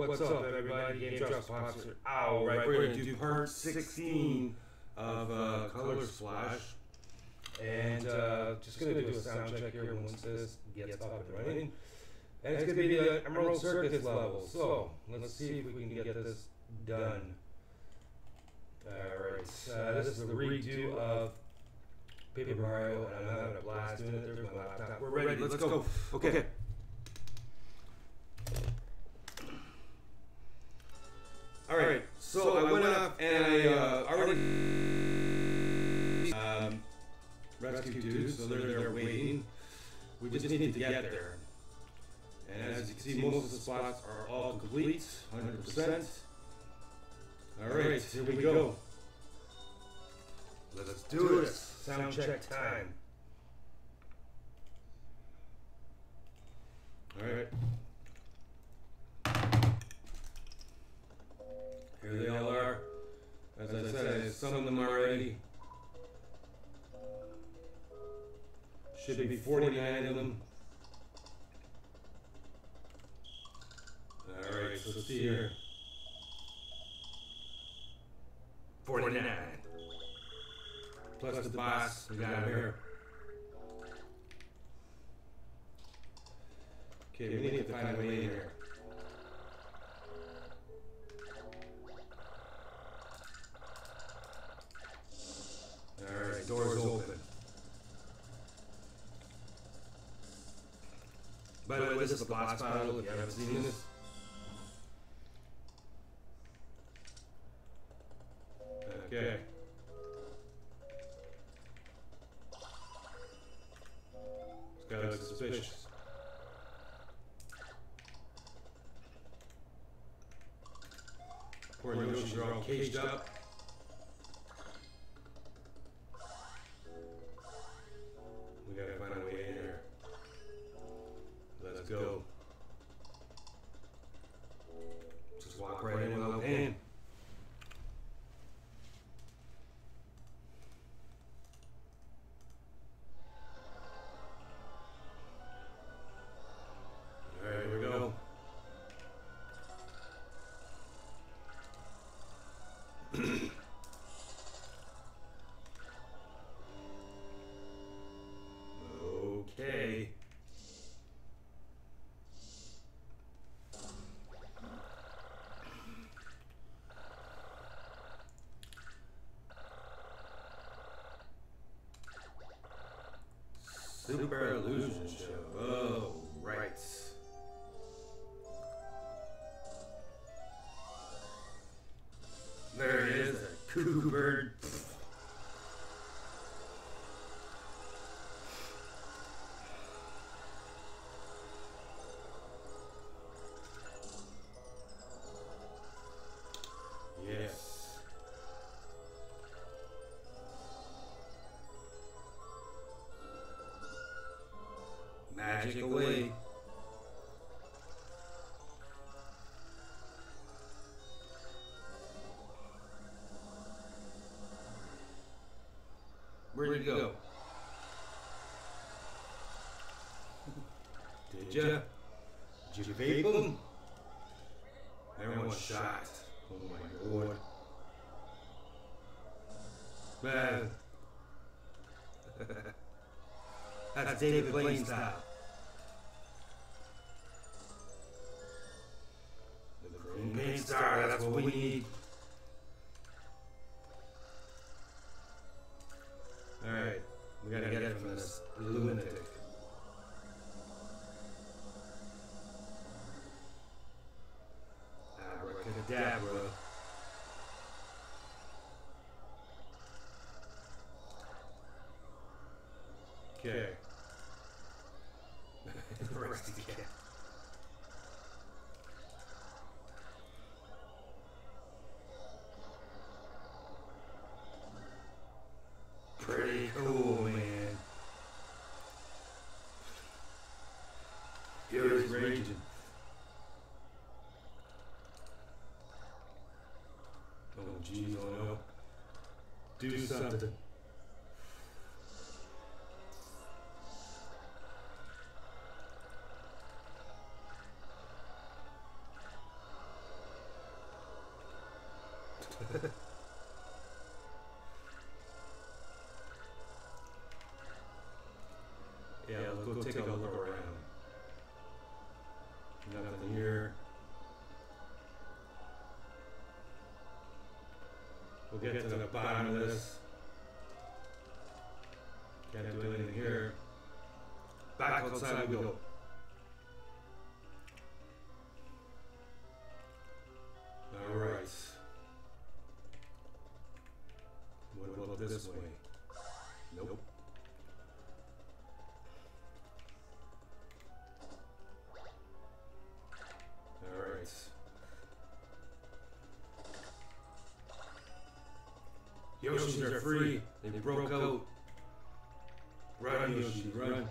what's up, everybody? Game Drop sponsor. Alright, we're going to do part 16 of Color Splash. And just going to do a sound check here once this gets up and running. And it's going to be the Emerald Circus level. So, let's see if we can get this done. Alright, this is the redo of Paper Mario, and I'm having a blast doing it. There's my laptop. We're ready. Let's go. Okay. Alright, so I went up and I already rescued dudes, so they're there waiting. We just needed to get there. And as you can see, most of the spots are all complete, 100%. Alright, here we go. Let's do this. Sound check time. Alright. Here they all are. As I said, I summoned them already. Should be 49 of them. Alright, so let's see here. 49. Plus the boss we got here. Okay, we need to find a way in here. Alright, doors open. By the way, this is a boss battle if you haven't seen this. Okay. This guy looks suspicious. Poor Yoshis are all caged up. We gotta find a way in here. Let's go. Just walk right in without pain. Alright, here we go. Okay. Super Illusion Show. Oh, right. There it is, a cuckoo bird. Yes. Magic away. Where'd you go? Did ya? Did you vape them? Everyone's shot. Oh my lord. Man. That's David Blaine style. The green paint star, that's what we need. Alright, we gotta get it from this lunatic. Abracadabra. Okay. Rusty cat. Pretty cool, man. Fury's raging. Oh, geez, oh no. Do something. Yeah, let's go take a look around. Nothing here. We'll get to the bottom of this. Can't do anything here. Back outside we go. Alright. What about this way? Nope. Alright. Yoshis are free. They broke out. Run, Yoshi, run.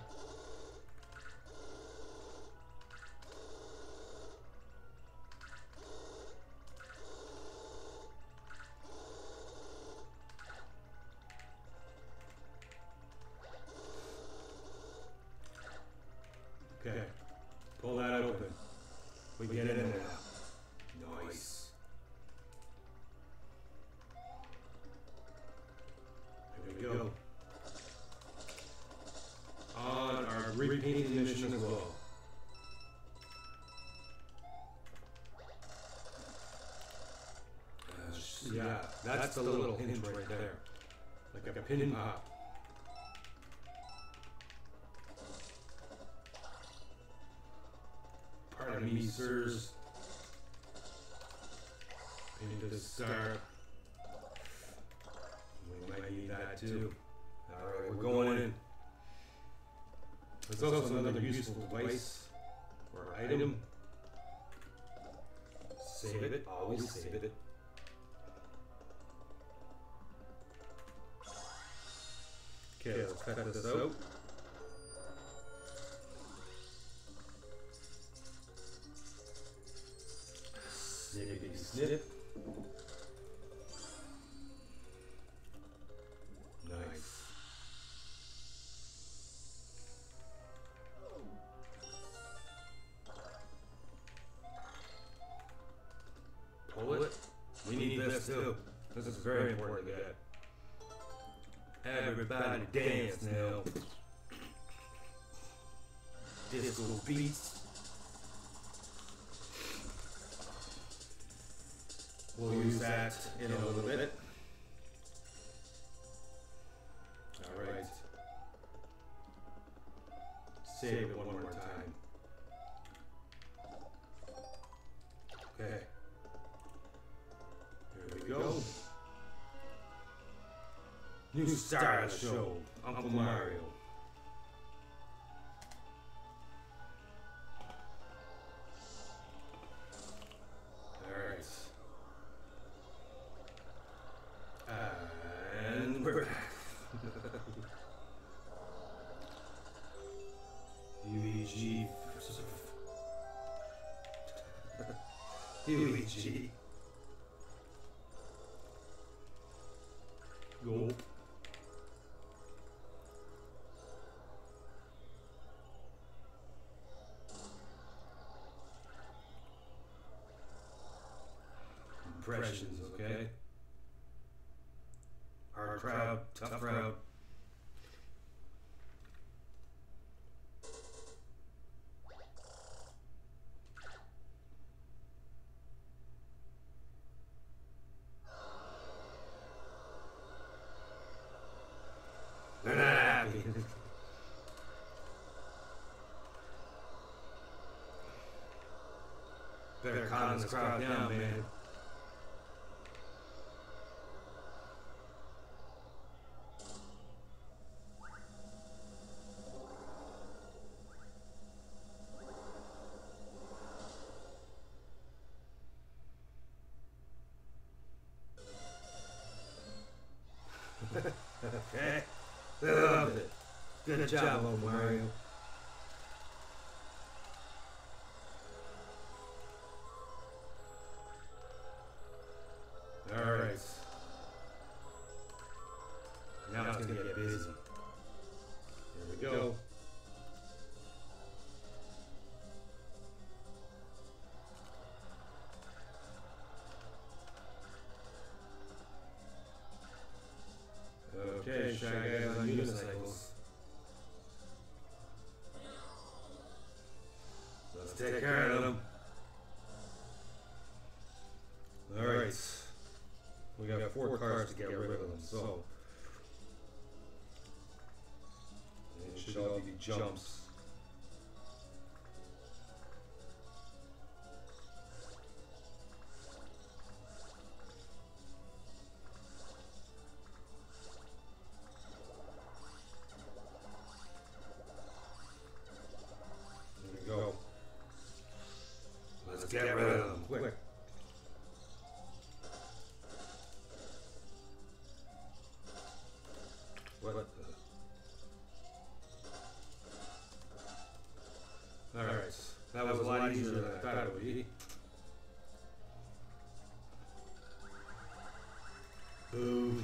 Okay, pull that open. We get in there now. Nice. Here we go. On our repainting mission as well. Yeah, that's the little hint right there. Like a pin pop. Pardon me, sirs. Paint this dark. We might need that too. Alright, we're going in. There's also another useful device or item. Save it, always save it. Okay, let's cut this out. Snippity snip. Nice. Pull it. We need this too. This is very important to get. Everybody dance now. Disco beats. We'll use that in a little bit. Alright. Save it one more time. Okay. Here we go. New star of the show, Uncle Mario. Alright. And we're back. Luigi. Luigi. Go. Impressions, okay? Hard crowd, tough crowd. They're not happy. Better calm this crowd down, man. Okay. Loved it. Good job, old Mario. Alright. Now it's gonna get busy. Here we go. Okay, Shy Guys on unicycles. Let's take care of them. Alright. We got 4 cars to get rid of them, so it should all be jumps. Go. Let's get rid of them quick. What the? Alright, that was a lot easier than I thought it would be. Boom.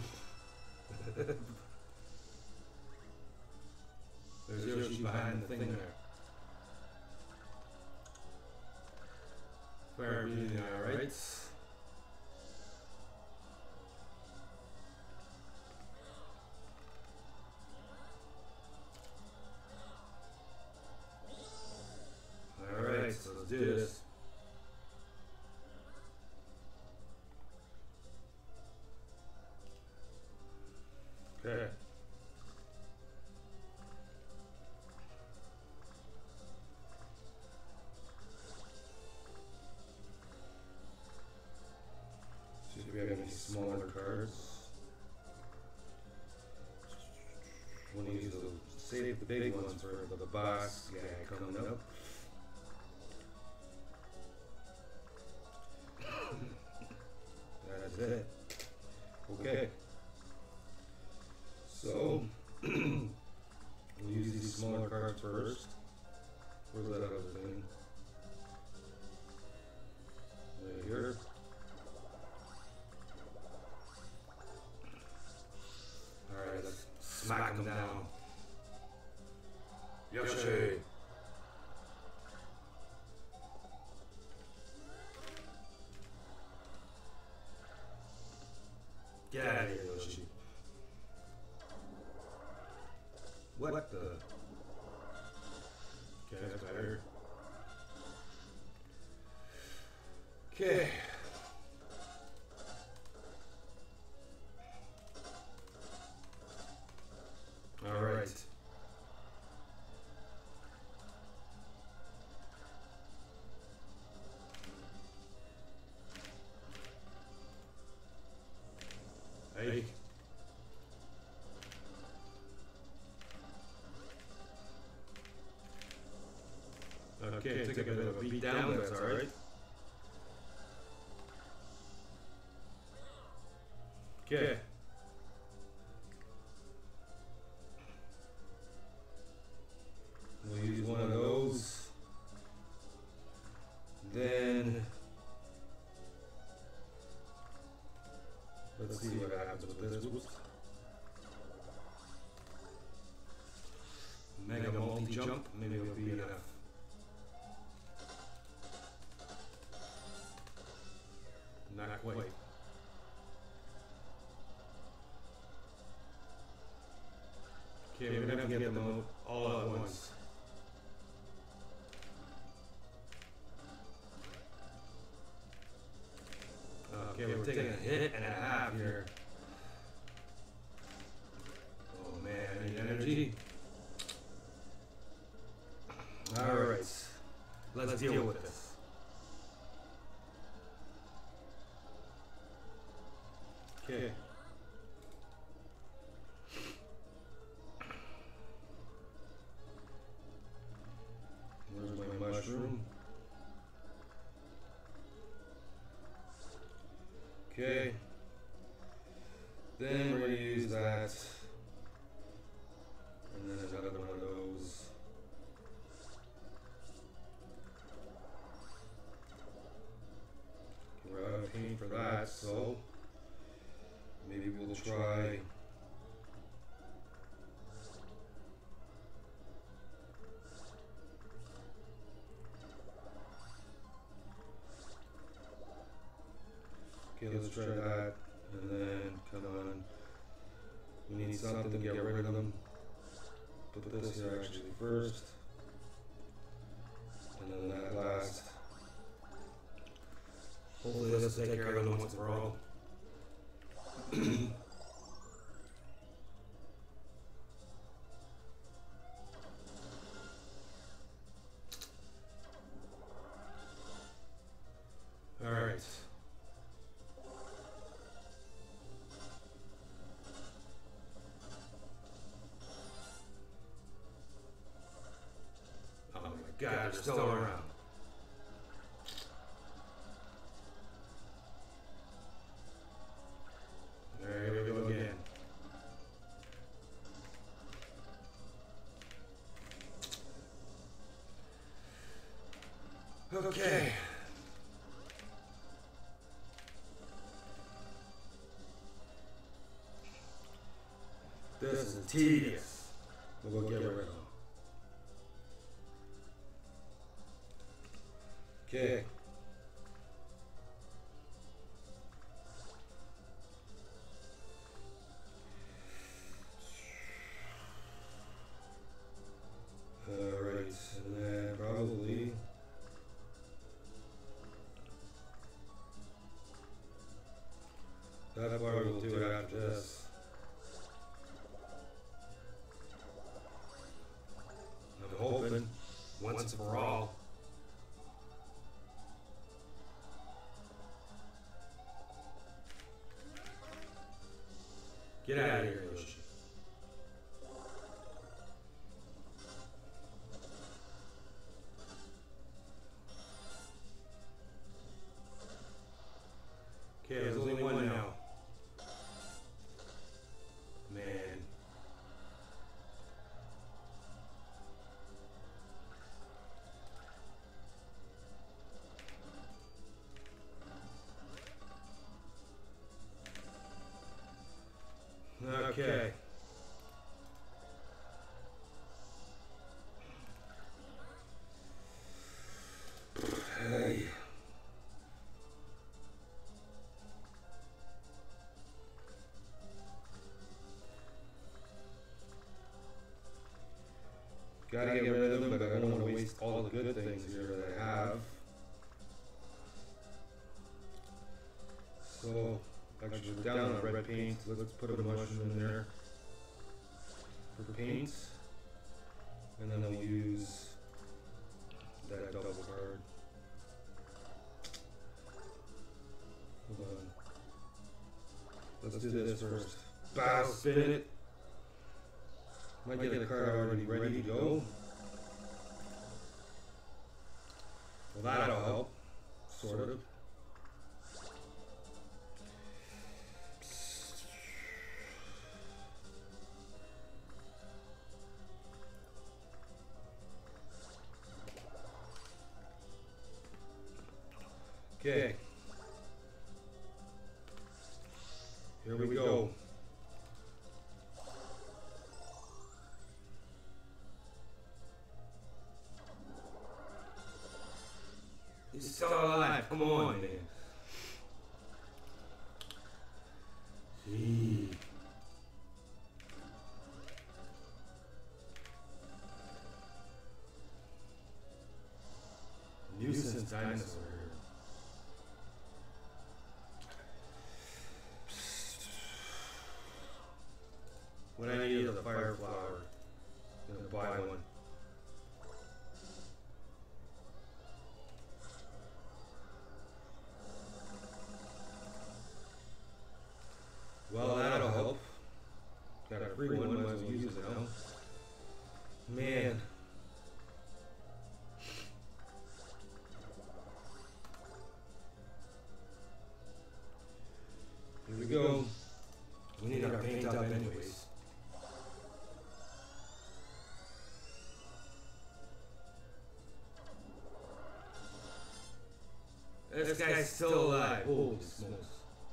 There's Yoshi behind the thing there. Fire breathing, alright. Alright, so let's do this. Okay. See if we have any smaller cards. We'll need to save the big ones for the boss guy coming up. That's it. Okay. So, we'll use these smaller cards first. Where's that other thing? Right here. Alright, let's smack them down. Yoshi! Get out of here, Yoshi. What the? Okay, that's better. Okay. All right. Hey. Okay, took a bit of a beat down, but that's alright. Okay. We'll use one of those. Then let's see what happens with this. Whoops. Mega multi-jump, maybe it'll be enough. Not quite. Okay, we're gonna have to get them out all at once. Okay, we're taking a hit and a half here. Oh man, I need energy. Alright, let's deal with this. Okay. Where's my mushroom? Okay. Then we're going to use that. And then another one of those. We're out of paint for that, so maybe we'll try okay, let's try that, and then come on, we need need something to get rid of them. Put this here actually first. And then that last. Hopefully this will take care of them once for all. Alright. Oh my God, they're still around. There we go again. Okay. This is tedious. We'll get rid of them. Okay. Alright, and then probably that part we'll do it after this. I'm hoping once and for all. Get out of here, Yoshi. Okay, there's only one now. Man. Okay. Hey. Gotta get rid of them, but I don't want to waste all the good things here that I have. So, actually, we're down on red paint. Let's put a mushroom in there for paint. And then we'll use that double card. Hold on. Let's do this first. Bow, spin it. Might get a card already ready to go. Well, that'll help, sort of. Okay. Here we go. He's still alive. Come on, man. Gee. Nuisance dinosaur. When I needed a fire flower, I'm gonna buy one. Well, that'll help. Got a free one, might as well use it now. Man. Here we go. We need our paint up anyways. This guy's still alive. Holy smokes.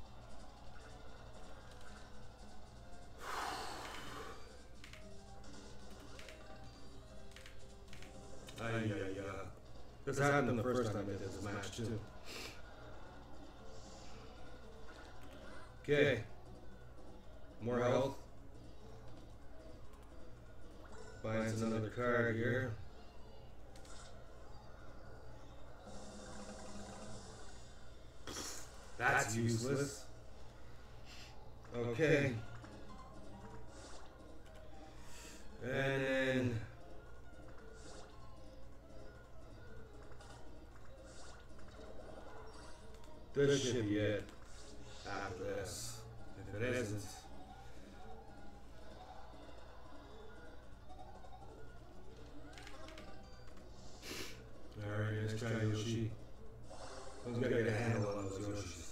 This happened the first time I did this match too. Okay. More health. Finds another card here. That's useless. Okay. And then this should be it after this. If it isn't, alright, let's try Yoshi. Someone's gotta get a handle on those Yoshis.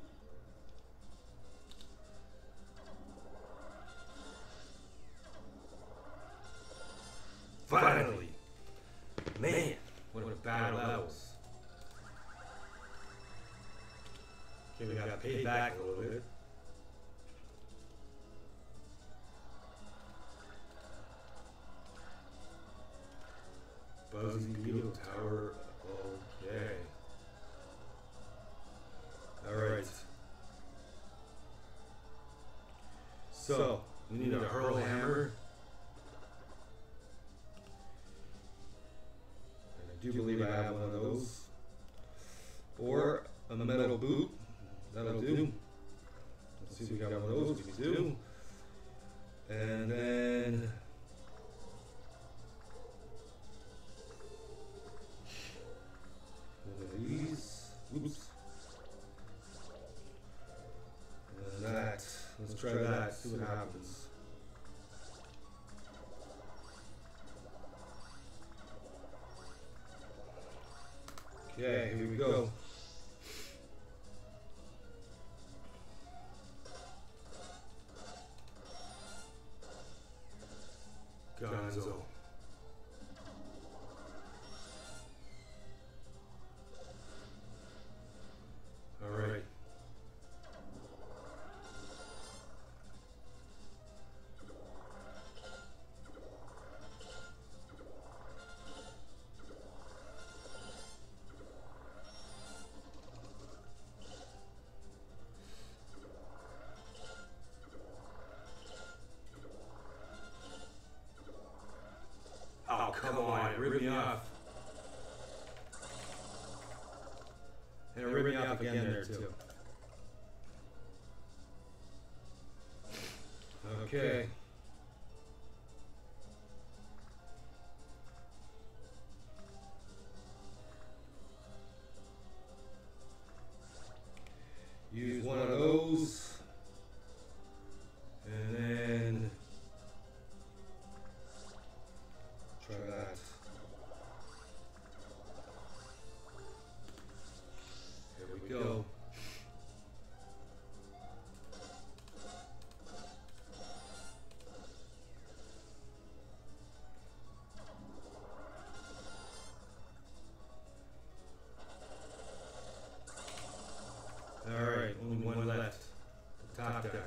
Finally! Man, what a battle that was. Okay, we got paid back a little bit. Buzzy Beetle Tower. Okay. Alright. So, we need a hurl hammer. And I do believe I have one of those. Or a metal boot. That'll do. Let's see if we got one of those. We do. And then one of these. Oops. And then that. Let's try that. See what happens. Okay, here we go. Gonzo. All right. Oh, come on, rip me off. And it ripped me off again there, too. Okay. Use one of those. And then try that. Here we go. All right, only one left. The top guy.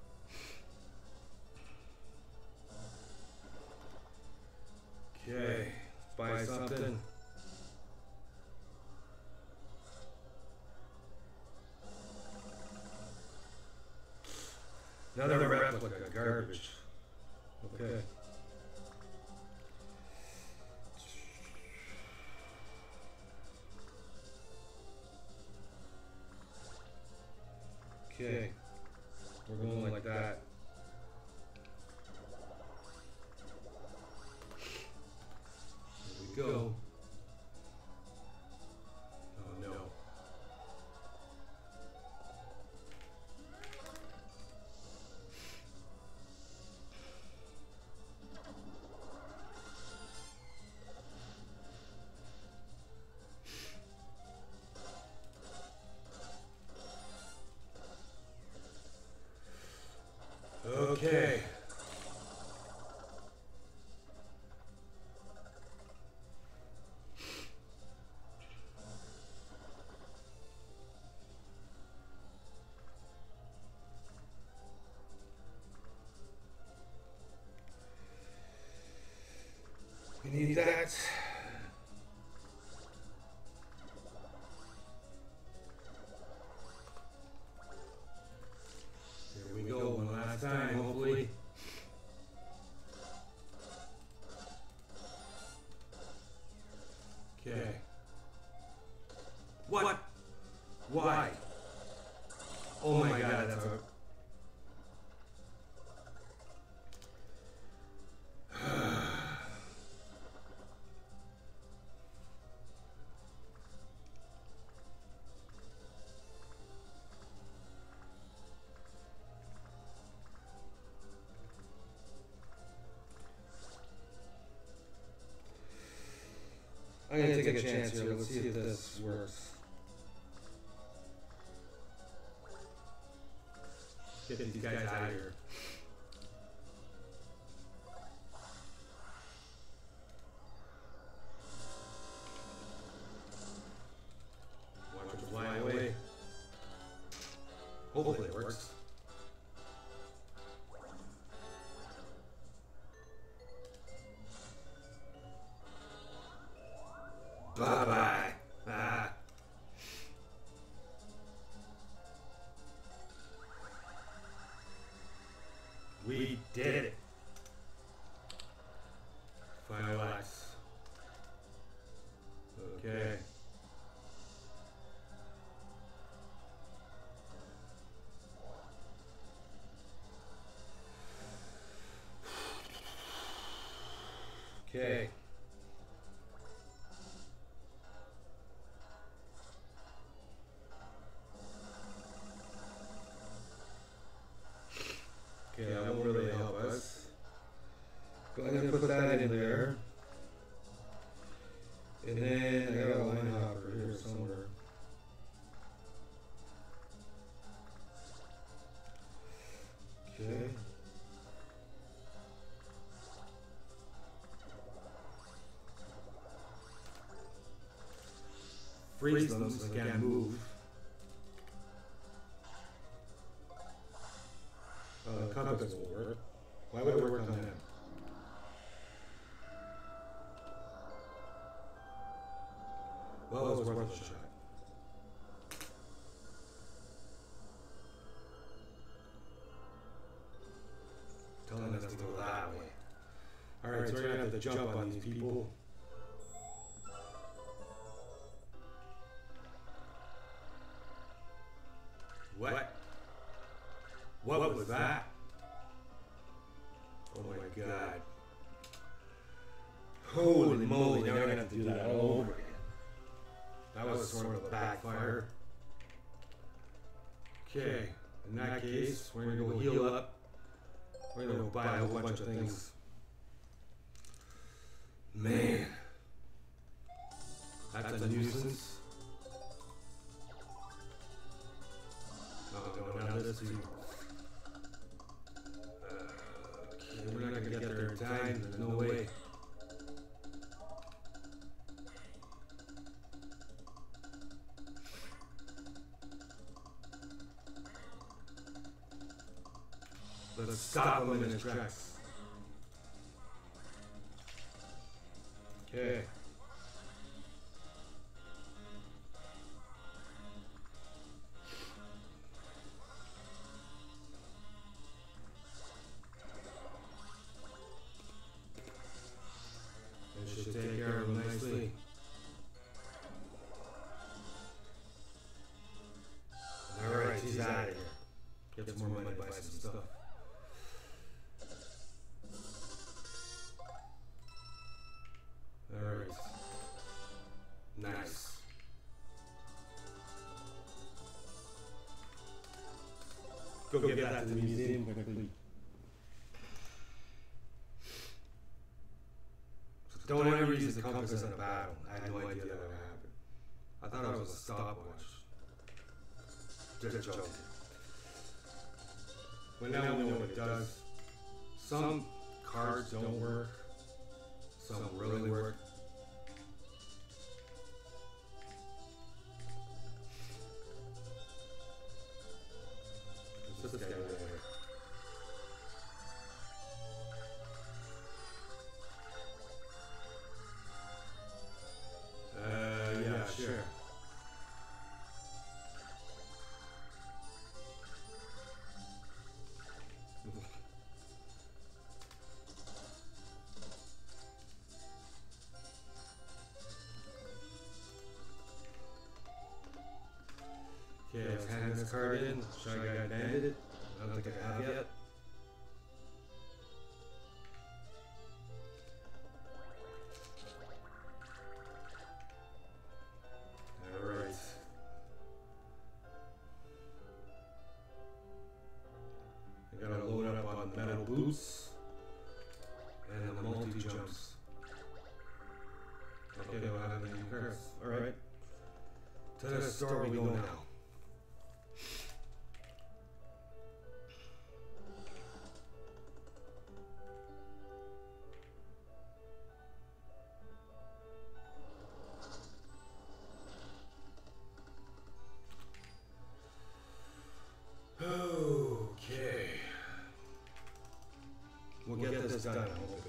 Okay, let's buy something. Another replica, garbage. Okay. Okay, we're going like that. Here we go. Oh no. Okay. We need that. Here we go, one last time, hopefully. Why? Oh my god, that's a... I'm gonna take a chance here. Let's see if this works. Get these guys out of here. Watch them fly away. Hopefully it works. Bye-bye. Ah. We did it. Final X. Okay. Okay. Okay, that won't really help us. But I'm going to put that in there. And then I got a line hopper here somewhere. Okay. Freeze them so they can't move. Compass will work. Why would it work on them? Well, it was worth a shot. Telling us to go that way. Alright, so we're gonna have to jump on these people. What? What was that? Oh my god. Holy moly, now we're gonna have to do that all over again. That was sort of a backfire. Okay, in that case, we're gonna go heal up. We're gonna go buy a whole bunch of things. Man. That's a nuisance. Oh, no, now this is... we're not gonna get there in time. There's no way. Let's stop him in his tracks. Okay. Should take care of him nicely. Alright, he's out of here. Get some more money, buy some stuff. Alright. Nice. Go get that to the museum quickly. Don't ever use the compass in a battle. I had no idea that would happen. I thought it was a stopwatch. Just joking. But now we know what it does. Some cards don't work. Some really work. It's this guy over there. Yeah, sure. this card in. Shy Guy Bandit. I don't think I have yet. Alright. I gotta load up on metal boots and the multi-jumps. Okay, don't have any cards. Alright. To the store we go now. Okay. We'll get this done.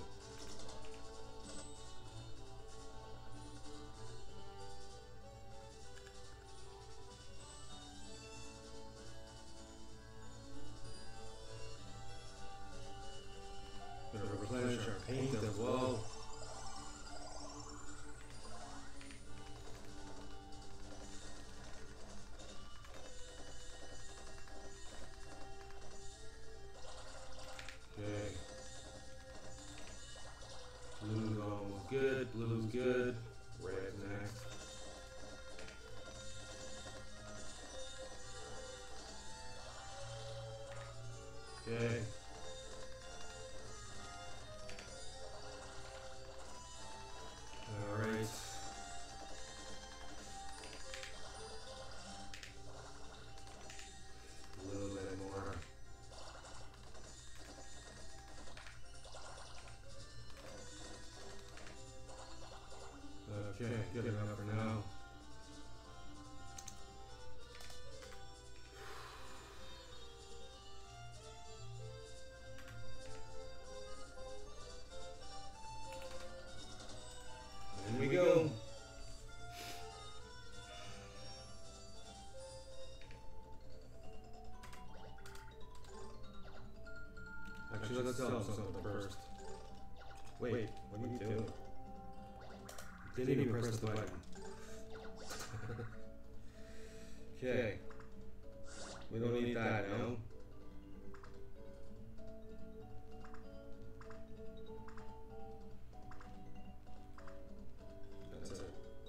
Gonna replenish our paint as well. Okay. Blue's almost good. Blue's good. Red's next. Okay. Alright. A little bit more. Okay, good enough for now. In we go. Actually, let's sell something first. Wait, what are you doing? Didn't even press the button. Okay. We don't need that, no? That's it.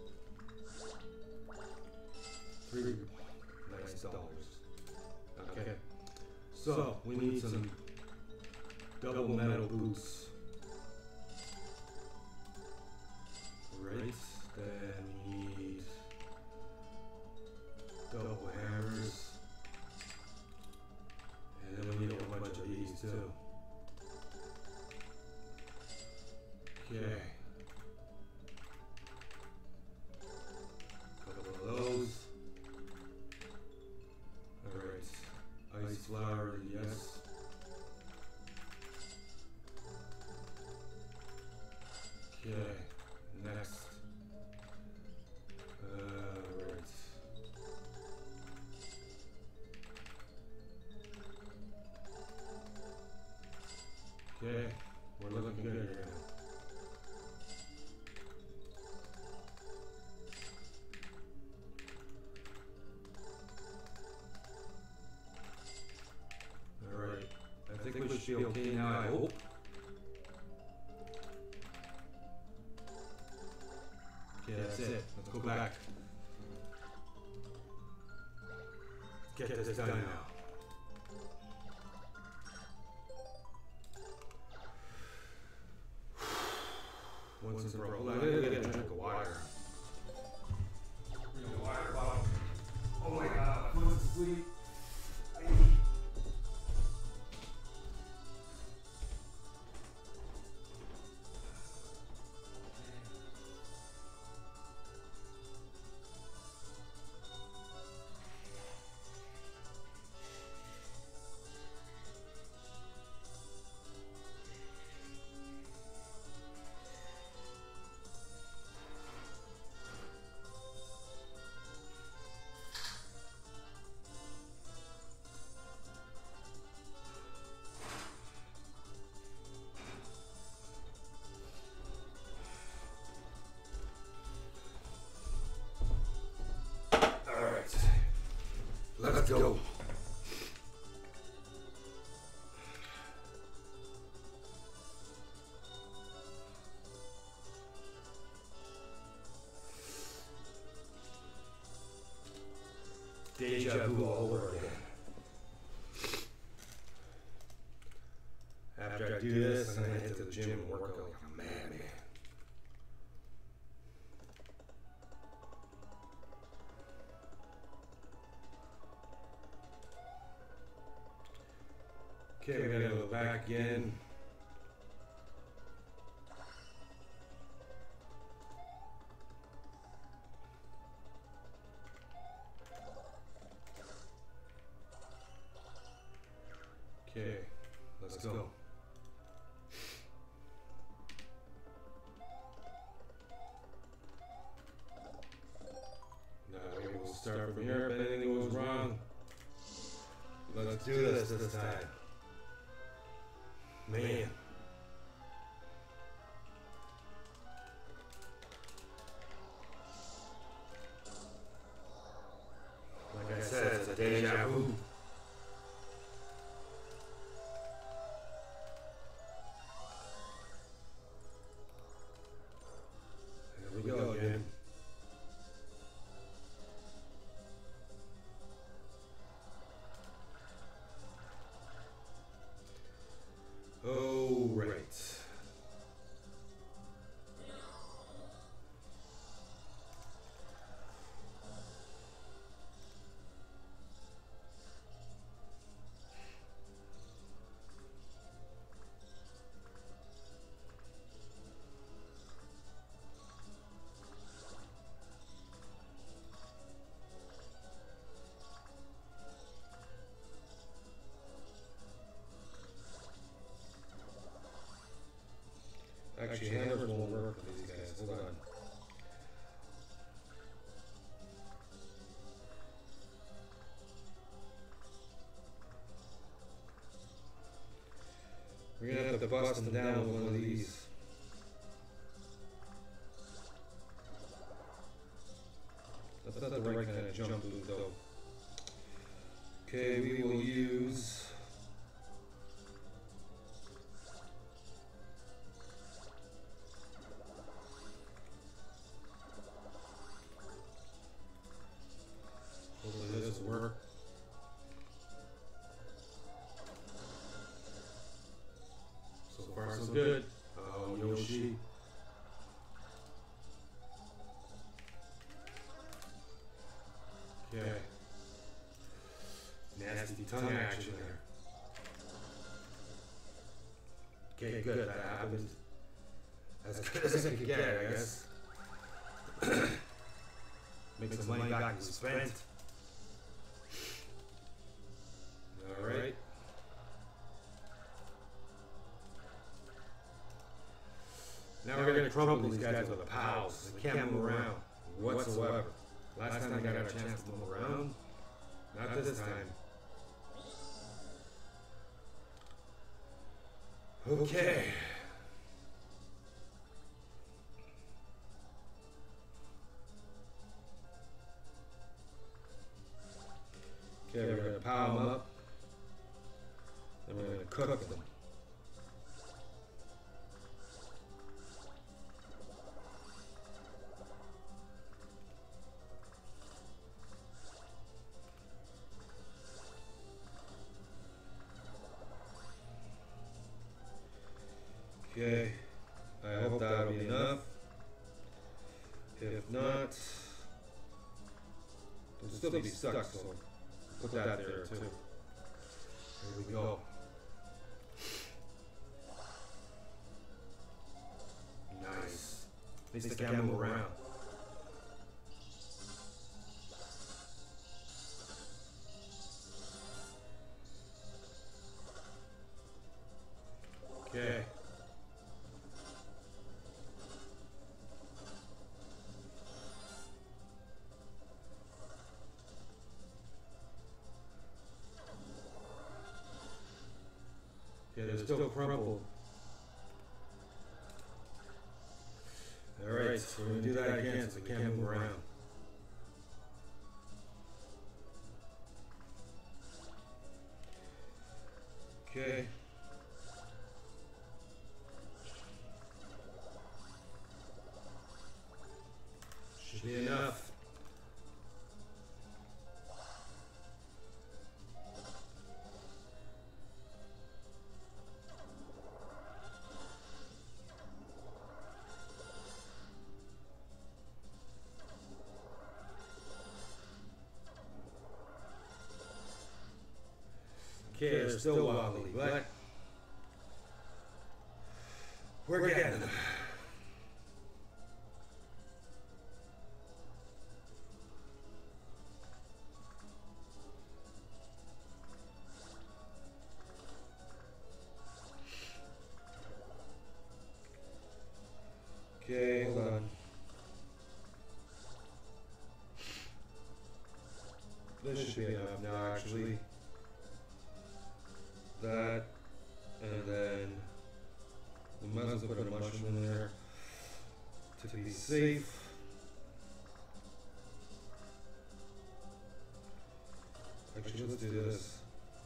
$3 nice dollars. Okay. So, we need some double metal boots. Right, then we need double hammers, and then we need a whole bunch of these too. Okay. Couple of those. Alright. Ice flower, yes. Okay. Next. Right. Okay, we're looking good here. Alright, I think we should be okay now, I hope. Okay, that's it. Let's go back. Get this done now. Once in a row. I'm gonna get a drink of water. Drink of water bottle. Oh my god, my foot's asleep. do all over again. After I do this, I'm gonna head to the gym and work out like a madman. Okay, we gotta go back again. Okay, let's go. Now we'll start from here. If anything goes wrong, let's do this time. Man. Like I said, it's a deja vu. Here we go again. Oh, right. Actually, hammers won't work with these guys. Hold on. We're gonna have to bust them down with one of these. That's not the right kind of jump loop, though. Okay, we will use. Hopefully this will work. So far so good. Oh, Yoshi. Okay. Nasty tongue action there. Okay, good. That happened. As good as I could get, I guess. Make some money back we spent. Alright. Now we're going to crumple these guys with a pals. They can't move around whatsoever. Last time they got a chance to move around. Not this time. Okay. Okay, we're going to pile them up. Then we're going to cook them. Okay, I hope that'll be enough. If not, it'll still be stuck, so put that there too. Here we go. Nice. At least they can't move around. Okay. Yeah, they're still crumpled. Alright, so we're going to do that again so we can't move around. Okay. Should be enough. they're still wobbly, but we're getting them. Okay, hold on. This should be enough now, actually. That, and then we might as well put a mushroom in there to be safe. Actually, let's do this.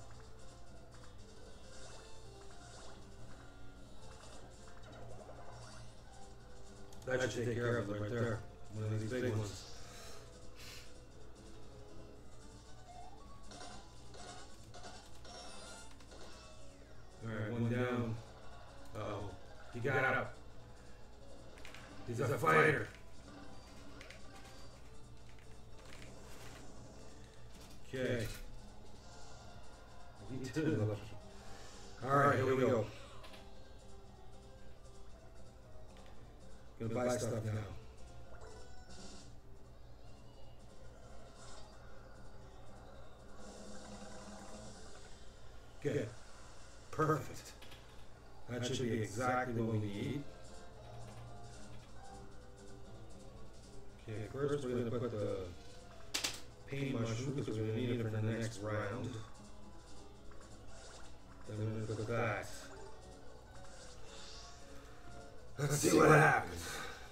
That should take care of it right there. One of these big ones. Alright, one down. Uh-oh. He got up. He's a fighter. Okay. He too lucky. Alright, here we go. Gonna buy stuff now. Good. Perfect. That should be exactly what we need. Okay, first we're gonna put the pain mushroom because we're gonna need it for the next round. Then we're gonna put that. Let's see what happens.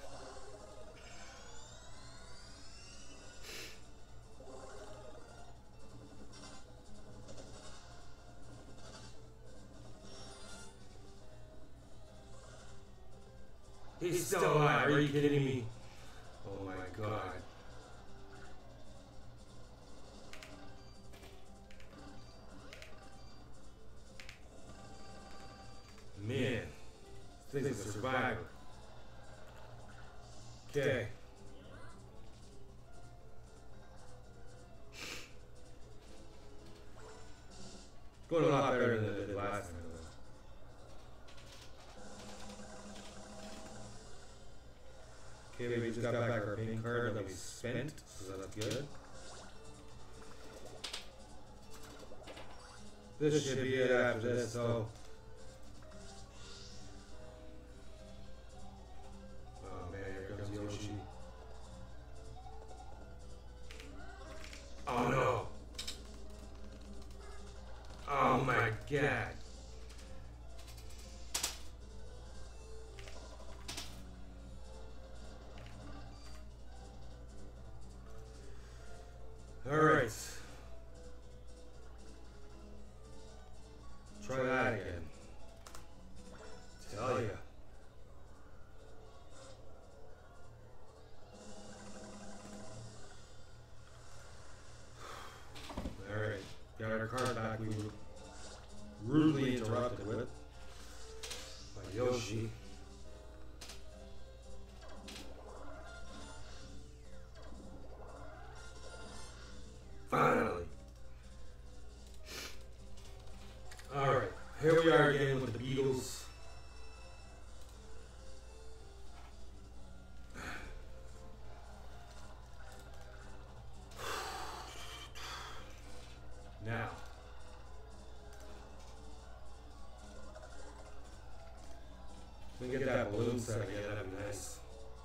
He's still alive. Are you kidding me? Oh my God. Man. This thing's a survivor. Okay. Going a lot better than it did last time. Okay, we just got back our pain card that we spent, so that's good. This should be it after this, so. Oh man, here comes Yoshi. Oh no! Oh my God! Alright. Try that again. Tell ya. Alright. Got our card back we were rudely interrupted with by Yoshi. Finally. Alright, here we are again with the Beatles. Now. We can get that balloon set again, that'd be nice.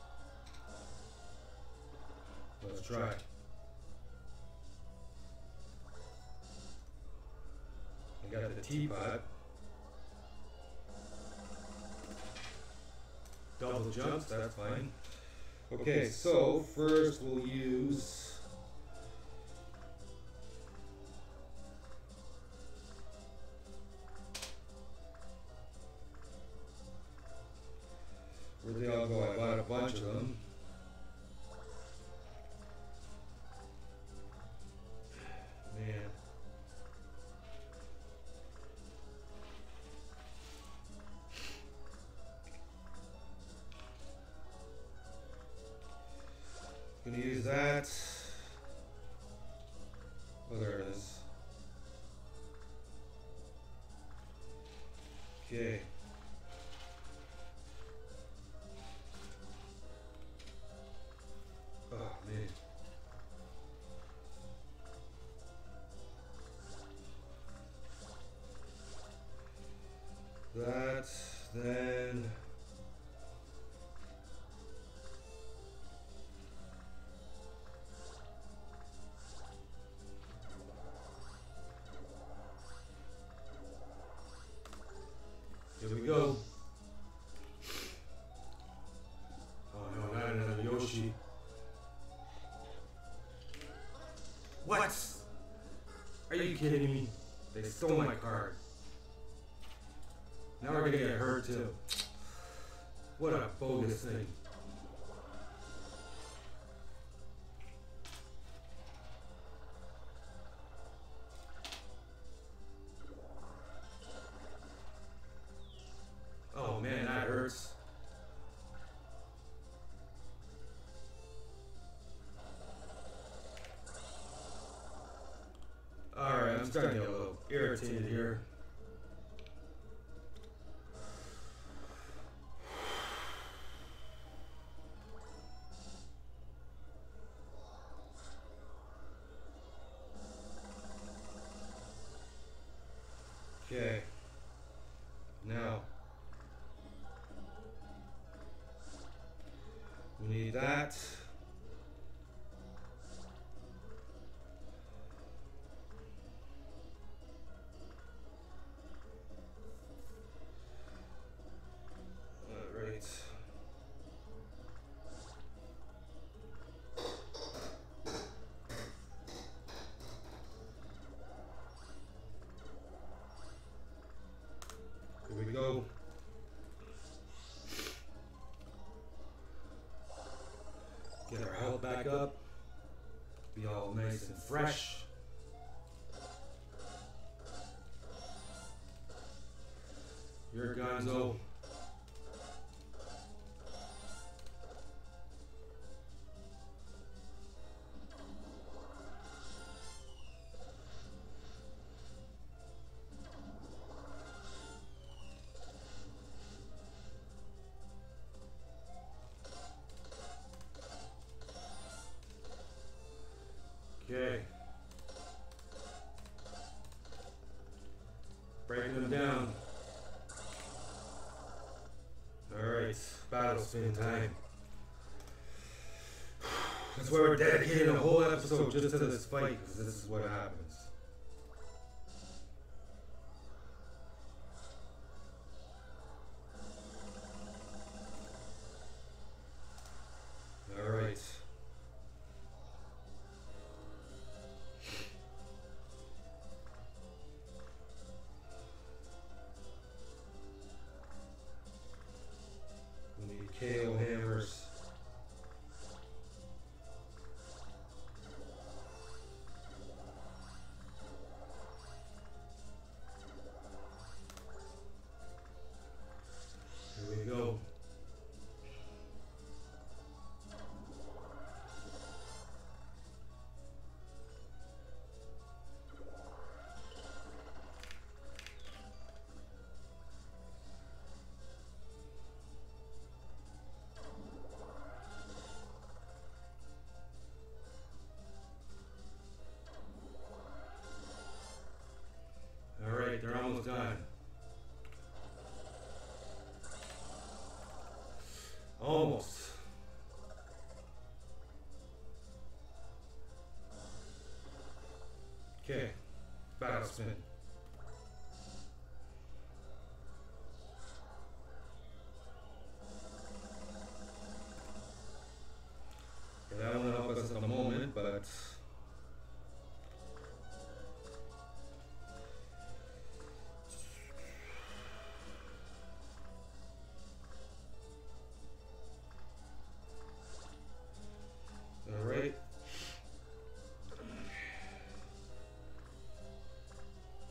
Let's try. I got the teapot. Double jumps, that's fine. Okay, so first we'll use where'd they all go? I bought a bunch of them. Man. Gonna use that. Oh, there it is. Okay. Oh man. That, then here we go. Oh no, not another Yoshi. What? Are you kidding me? They stole my card. Now we're gonna get hurt too. What a bogus thing. Oh man, that hurts. Alright, I'm starting to get a little irritated here. Okay. Now we need that. Alright. Here we go. Get our health back up. Be all nice and fresh. Here, Gonzo. Okay. Breaking them down. Alright, battle spin time. That's why we're dedicating a whole episode just to this fight, because this is what happens. Alright. We need KO hammers. Here we go. Alright, they're almost done. Almost. Okay, battle spin. Okay, that won't help us at the moment, but alright.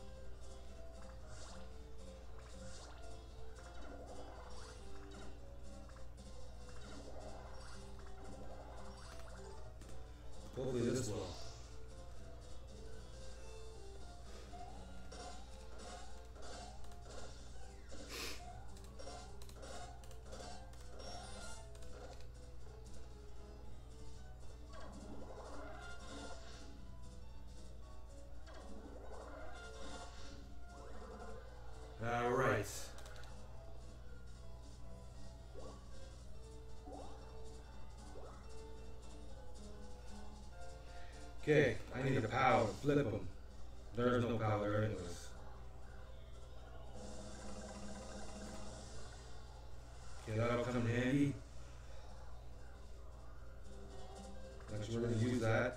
Okay, I need a power to flip them. There's no power there anyways. Okay, that'll come in handy. Actually, we're going to use that.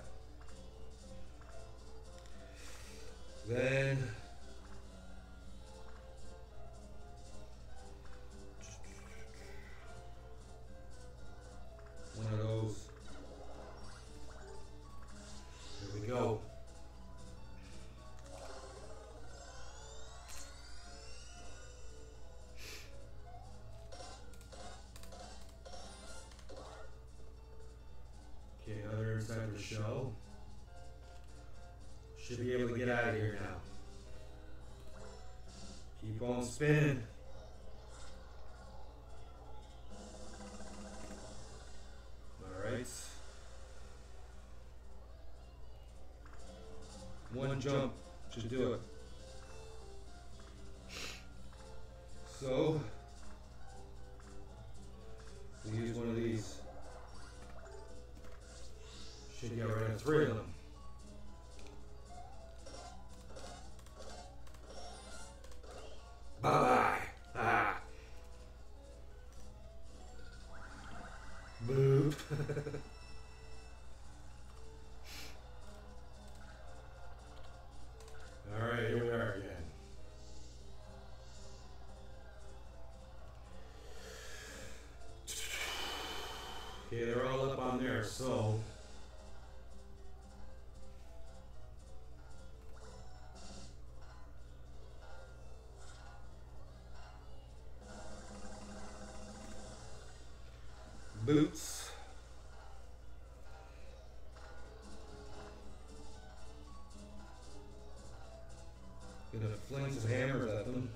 Then one of those. There we go. Okay, another inside the shell. Should be able to get out of here now. Keep on spinning. Alright. One jump should do it. So, we use one of these. Should get rid of 3 of them. Bye-bye. Ah. Boop. Alright, here we are again. Okay, they're all up on there, so boots. Gonna fling some hammers at them.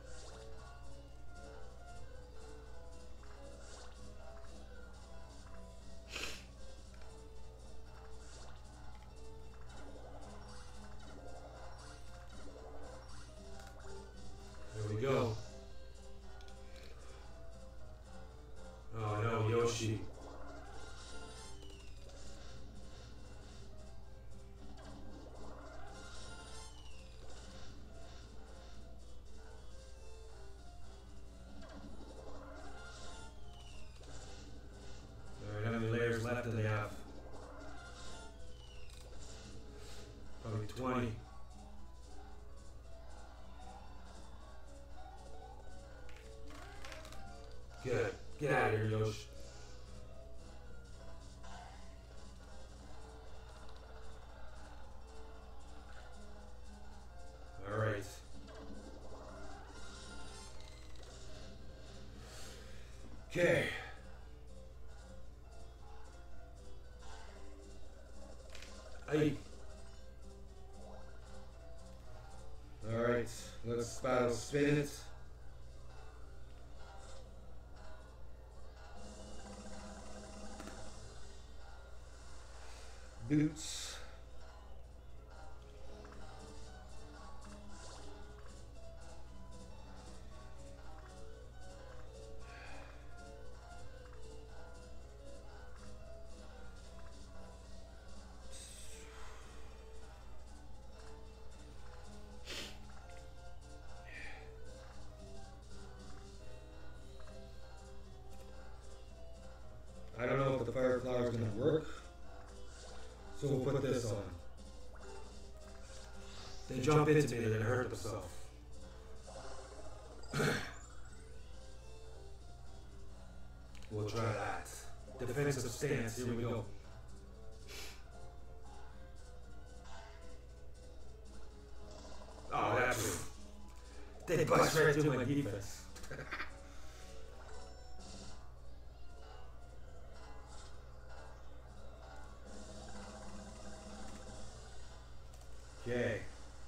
There we go. Oh no, Yoshi. Alright, how many layers left do they have? Probably 20. Good. Get out of here, Yoshi. Alright. Okay. Alright, let's battle spin it. Boots. I don't know if the fire flower is going to work, so we'll put this on. They jump into me, they're going to hurt themselves. We'll try that. Defensive stance, here we go. Oh, that's... They bust right through my defense. Okay.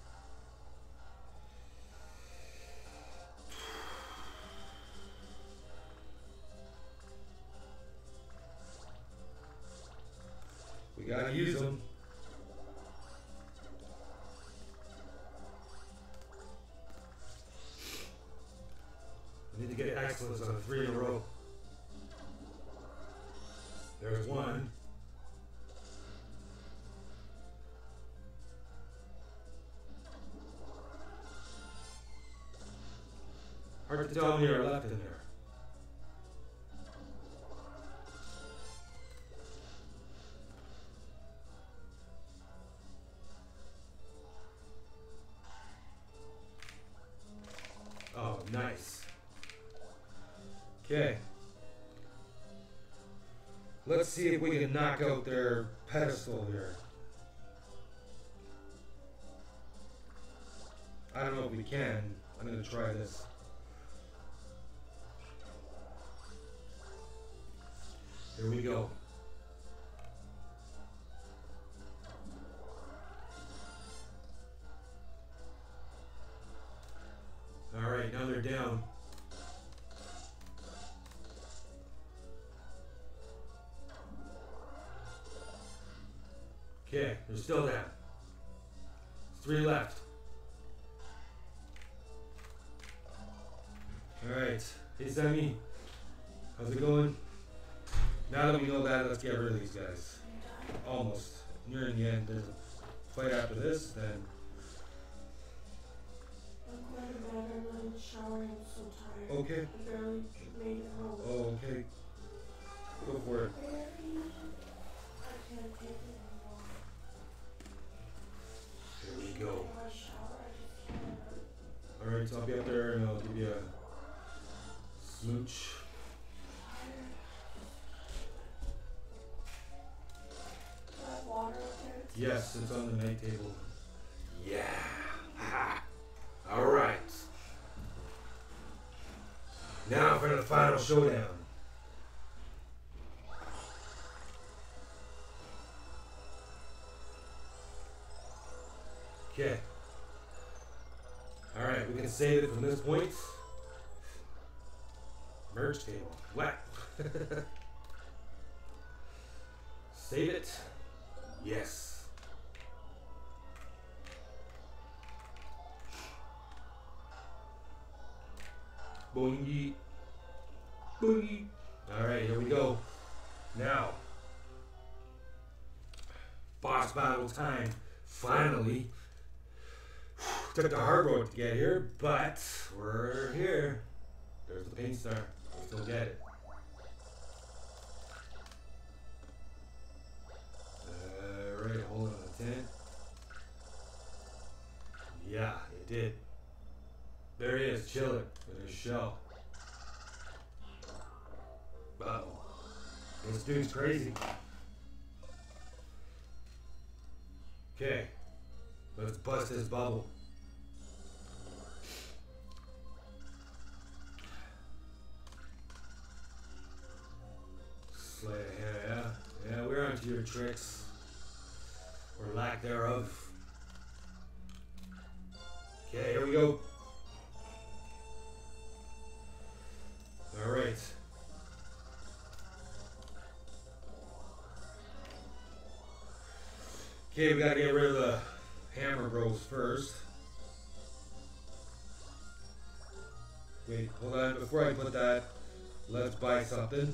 We gotta use them. I need to get excellence on 3 in a row. There's one. Hard to tell when you're left in there. Oh, nice. Okay. Let's see if we can knock out their pedestal here. I don't know if we can. I'm going to try this. Here we go. All right, now they're down. Okay, they're still down. 3 left. Alright, hey Sammy, how's it going? Now that we know that, let's get rid of these guys. Almost. Near the end, there's a fight after this, then. I'm going to bed, I'm in the shower, I'm so tired. Okay. I barely made it home. Oh, okay. Go for it. I can't take it anymore. Here we go. My shower, I just can't. Alright, so I'll be up there and I'll give you a smooch. Water up there? Yes, it's on the night table. Yeah. Ha. All right. Now for the final showdown. Okay. All right, we can save it from this point. Merge table. What? Save it. Yes. Boingy. Boogie. Alright, here we go. Now. Boss battle time. Finally. Took the hard road to get here, but we're here. There's the paint star. Let's go get it. Alright, hold on a 10. Yeah, it did. There he is, chilling with his shell. Uh-oh. This dude's crazy. Okay. Let's bust his bubble. Slay ahead, yeah. Yeah, we're onto your tricks. Or lack thereof. Okay, here we go. Alright. Okay, we gotta get rid of the hammer bros first. Wait, hold on. Before I put that, let's buy something.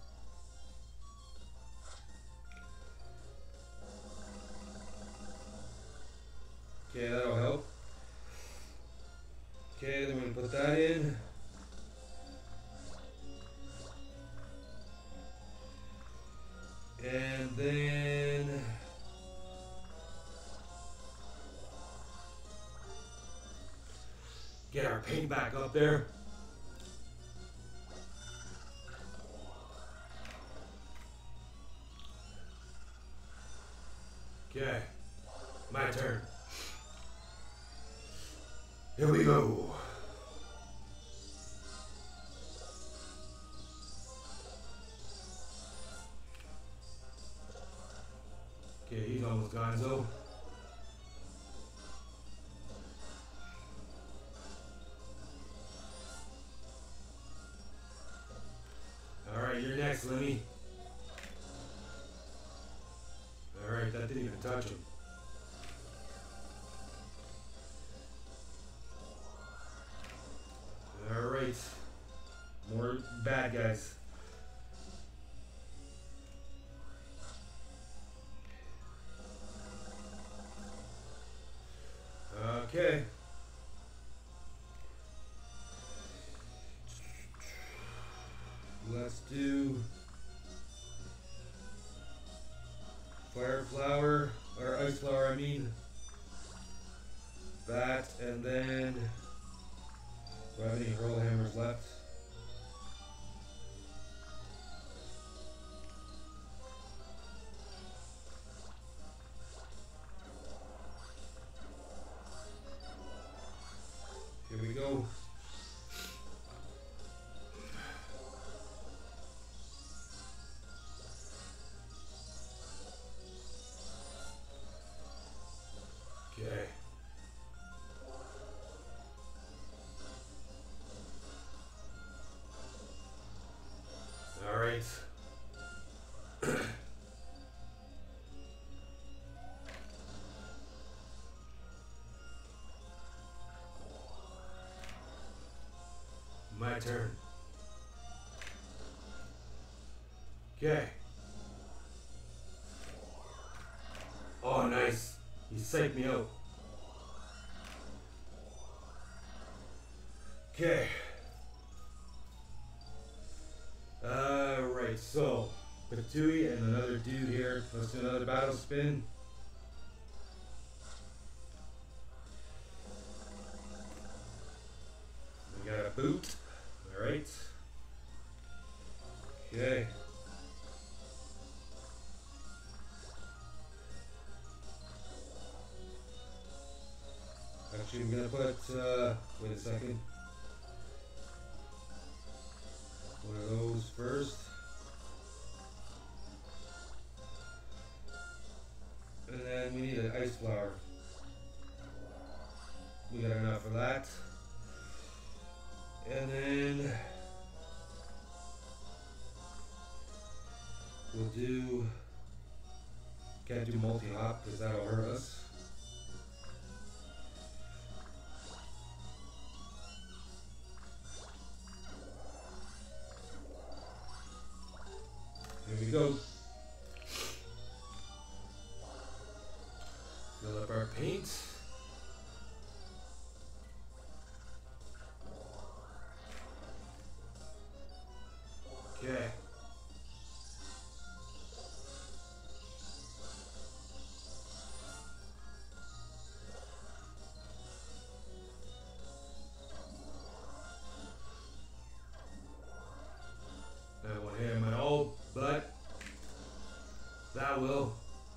Okay, that'll help. Okay, then we put that in. And then get our paint back up there. Okay, my turn. Here we go. Okay, he's almost gonzo. Alright, you're next, Lemmy. Alright, that didn't even touch him. Alright. More bad guys. Okay. Let's do fire flower, or ice flower, I mean. That, and then do I have any hurl hammers left? Here we go. Okay. All right. My turn. Okay. Oh, nice. You psyched me out. Okay. Right, so Patui and another dude here. Let's do another battle spin. We got a boot. Alright. Okay. Actually, I'm gonna put, wait a second. One of those first. And then we need an ice flower. We got enough for that. And then we'll do, can't do multi-hop because that'll hurt us. Here we go. Fill up our paint. Okay. That won't hit him at all, but that will.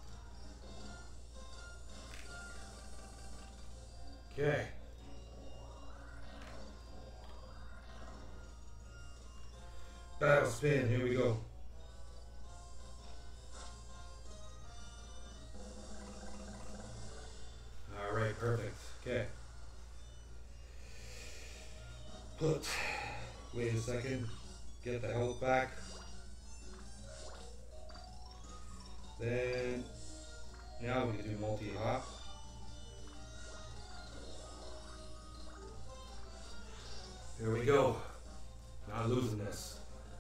Okay. Battle spin, here we go. Alright, perfect. Okay. Put, wait a second, get the health back. Then, now we can do multi-hop. Here we go. Not losing this.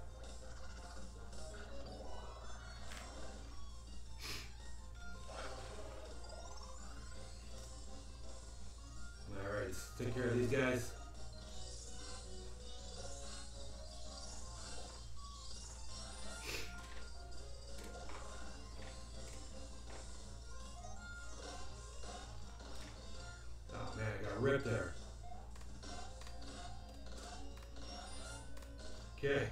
Alright, let's take care of these guys. Oh man, I got ripped there. Okay.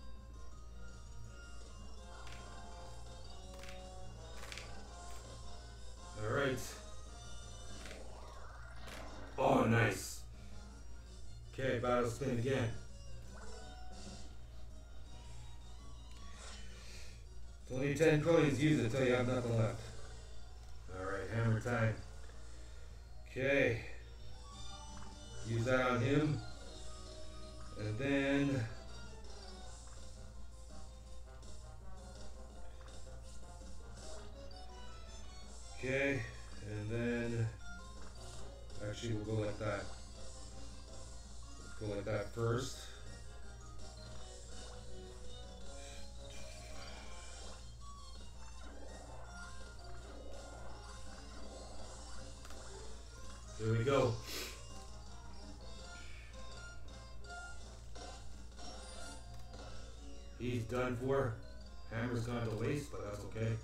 All right. Oh, nice. Okay, battle spin again. It's only 10 coins. Use it till you have nothing left. All right, hammer time. Okay. Use that on him. And then okay, and then actually we'll go like that. Let's go like that first. There we go. He's done for. Hammer's gone to waste, but that's okay.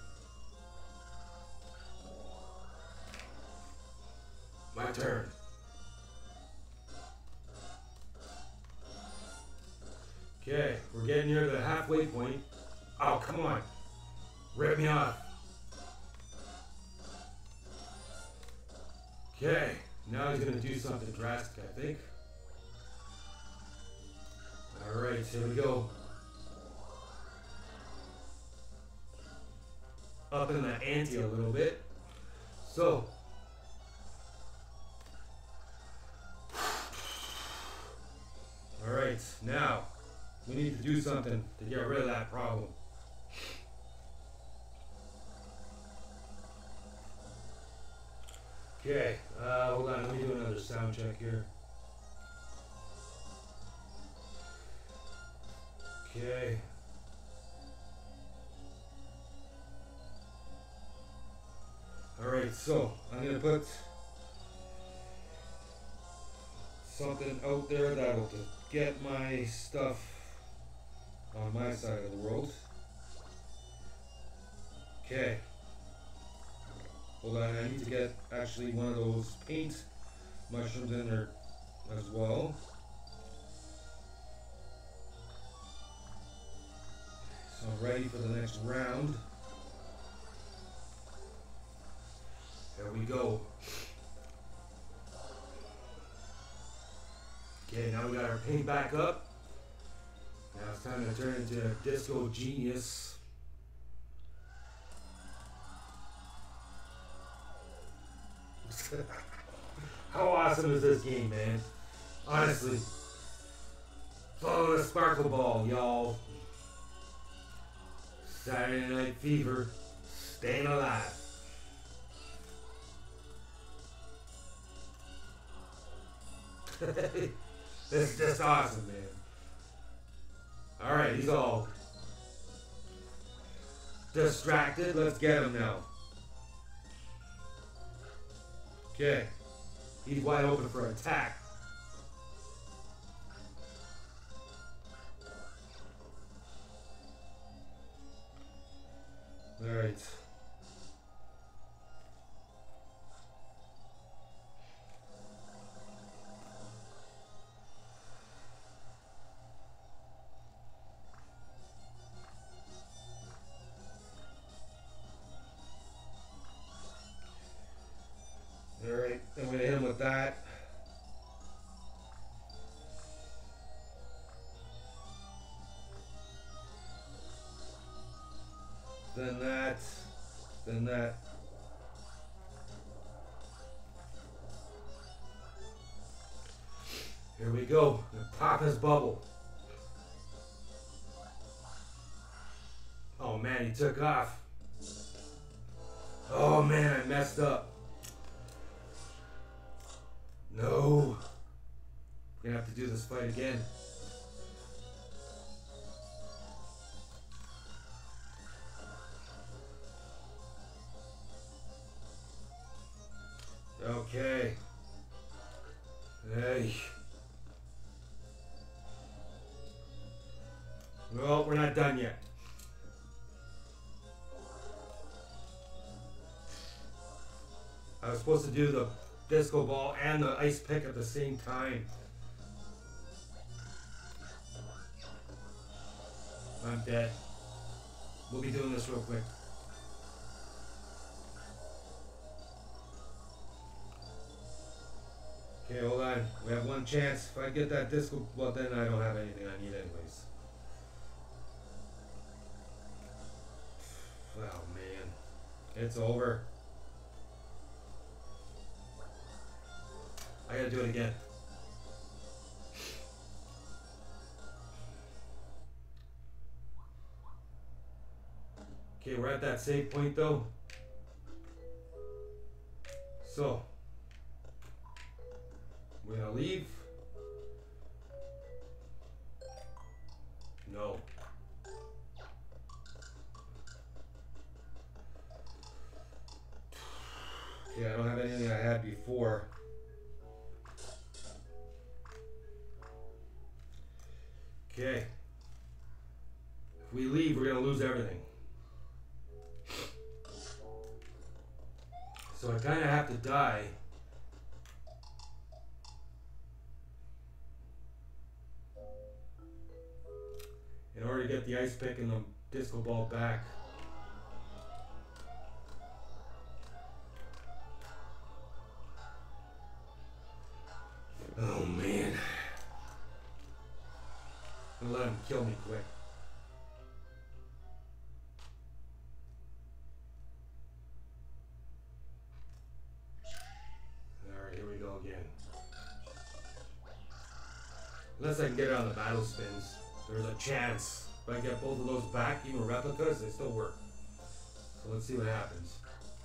My turn. Okay, we're getting near the halfway point. Oh, come on. Rip me off. Okay, now he's going to do something drastic, I think. Alright, here we go. Up in the ante a little bit. So. Alright, now we need to do something to get rid of that problem. Okay, hold on, let me do another sound check here. Okay. Alright, so I'm gonna put something out there that'll get my stuff on my side of the world. Okay. Hold on, I need to get actually one of those paint mushrooms in there as well. So I'm ready for the next round. There we go. Okay, now we got our paint back up. Now it's time to turn into a Disco Genius. How awesome is this game, man? Honestly. Follow the sparkle ball, y'all. Saturday Night Fever. Staying alive. This is just awesome, man. Alright, he's all distracted. Let's get him now. Okay. He's wide open for attack. Alright. Alright, I'm gonna hit him with that. Then that. Then that. Here we go. Pop his bubble. Oh man, he took off. Oh man, I messed up. No. We're gonna have to do this fight again. Okay. Hey. Well, we're not done yet. I was supposed to do the disco ball and the ice pick at the same time. I'm dead. We'll be doing this real quick. Okay, hold on. We have one chance. If I get that disco, well then I don't have anything I need anyways. Oh man. It's over. I gotta do it again. Okay, we're at that save point though. So, we're gonna leave. No. Okay, I don't have anything I had before. Okay. If we leave, we're gonna lose everything. So I kind of have to die. In order to get the ice pick and the disco ball back. Oh man. I'm gonna let him kill me quick. Alright, here we go again. Unless I can get it on the battle spins, there's a chance. If I get both of those back, even replicas, they still work. So let's see what happens.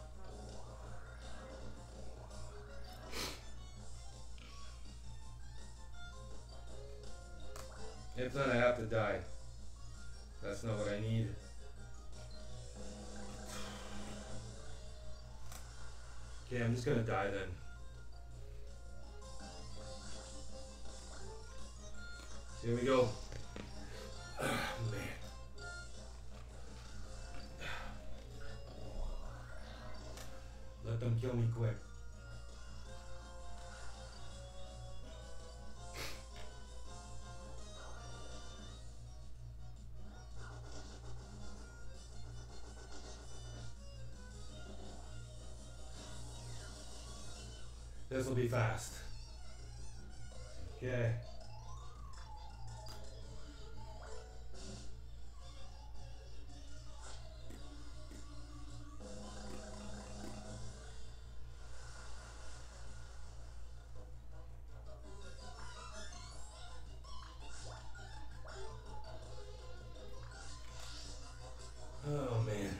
If not, I have to die. That's not what I need. Okay, I'm just gonna die then. Here we go. Man. Let them kill me quick. This will be fast. Okay. Oh man.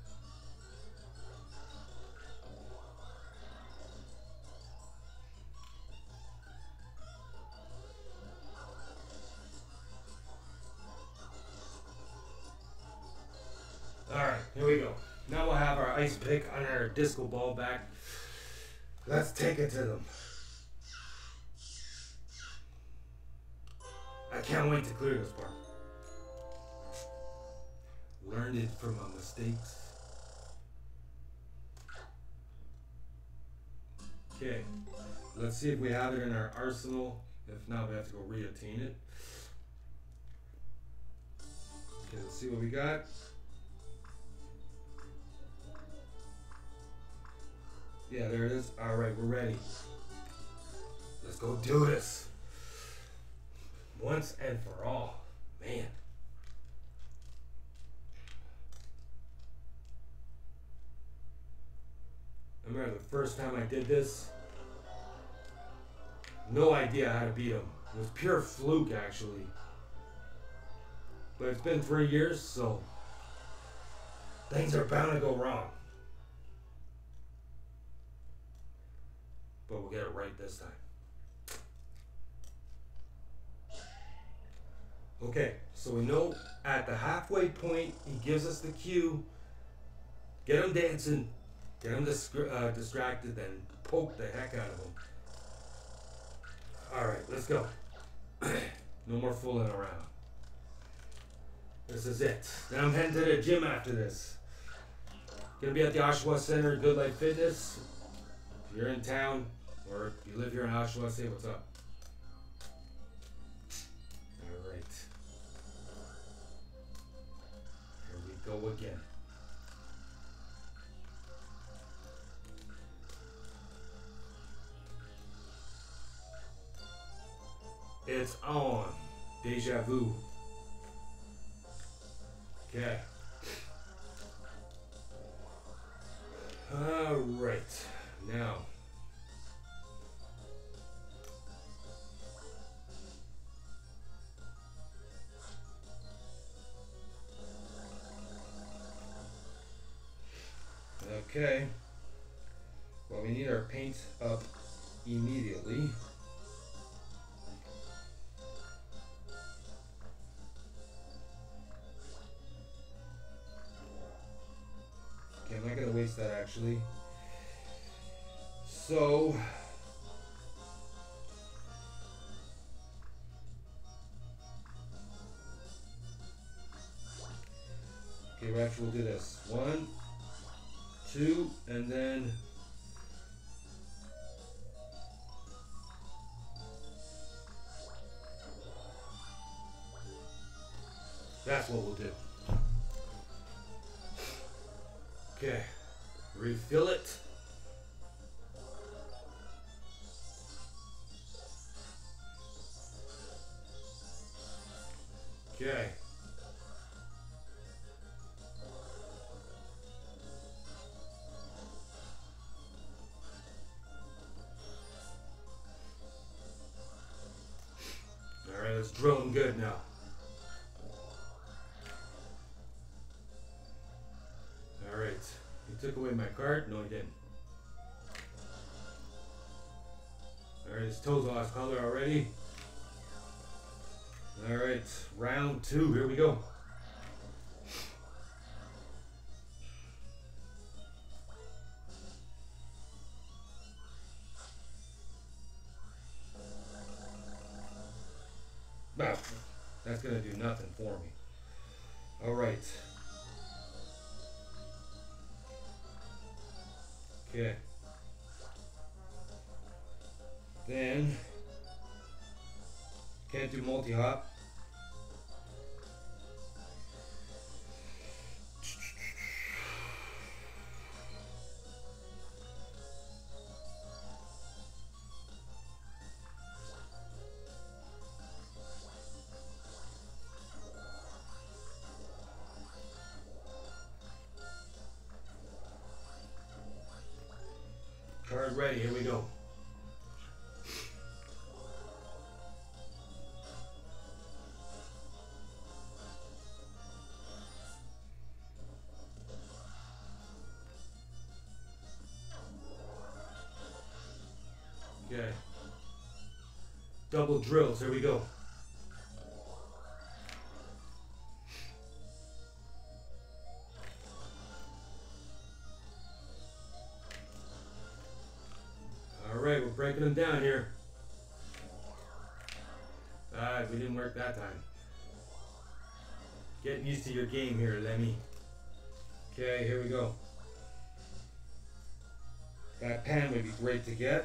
Alright, here we go. Now we'll have our ice pick on our disco ball back. Let's take it to them. I can't wait to clear this part. Learned it from my mistakes. Okay, let's see if we have it in our arsenal. If not, we have to go re-attain it. Okay, let's see what we got. Yeah, there it is. All right, we're ready. Let's go do this. Once and for all. Man. I remember the first time I did this. No idea how to beat him. It was pure fluke, actually. But it's been 3 years, so things are bound to go wrong. But we'll get it right this time. Okay, so we know at the halfway point, he gives us the cue. Get him dancing, get him distracted, then poke the heck out of him. Alright, let's go. No more fooling around. This is it. Then I'm heading to the gym after this. Gonna be at the Oshawa Center, Good Life Fitness. If you're in town, or if you live here in Oshawa, say what's up. Alright. Here we go again. It's on. Deja vu. Okay. Alright. Now. Okay. Well, we need our paint up immediately. Okay, I'm not gonna waste that actually. So Okay, Rex, we'll do this. 1, 2, and then that's what we'll do. Okay, refill it. Okay. All right, let's drill them good now. All right, he took away my card. No, he didn't. All right, his toes lost color already. All right, round 2. Here we go. Wow, that's gonna do nothing for me. All right. Okay. Then can't do multi-hop. Card ready, here we go. Okay. Double drills, here we go. Alright, we're breaking them down here. Alright, we didn't work that time. Getting used to your game here, Lemmy. Okay, here we go. That pan would be great to get.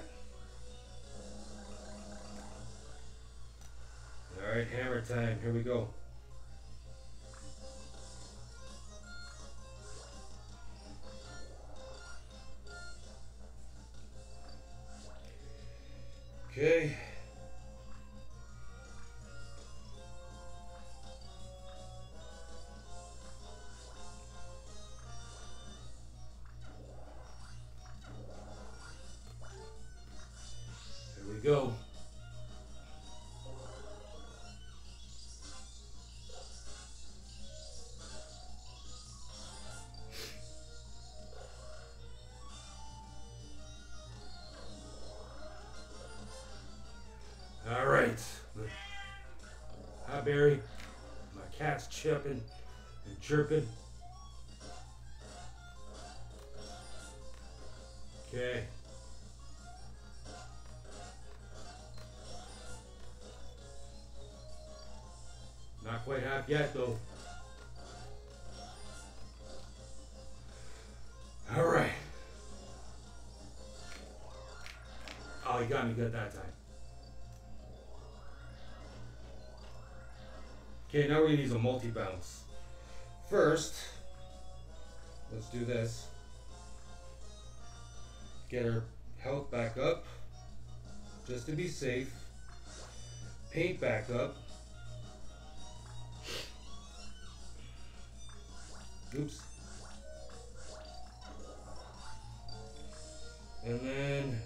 Alright, hammer time, here we go. Okay. Here we go. All right. Hi, Barry. My cat's chirping and chirping. Okay. Not quite half yet, though. All right. Oh, he got me good that time. Okay, now we're gonna use a multi-bounce. First, let's do this. Get our health back up, just to be safe. Paint back up. Oops. And then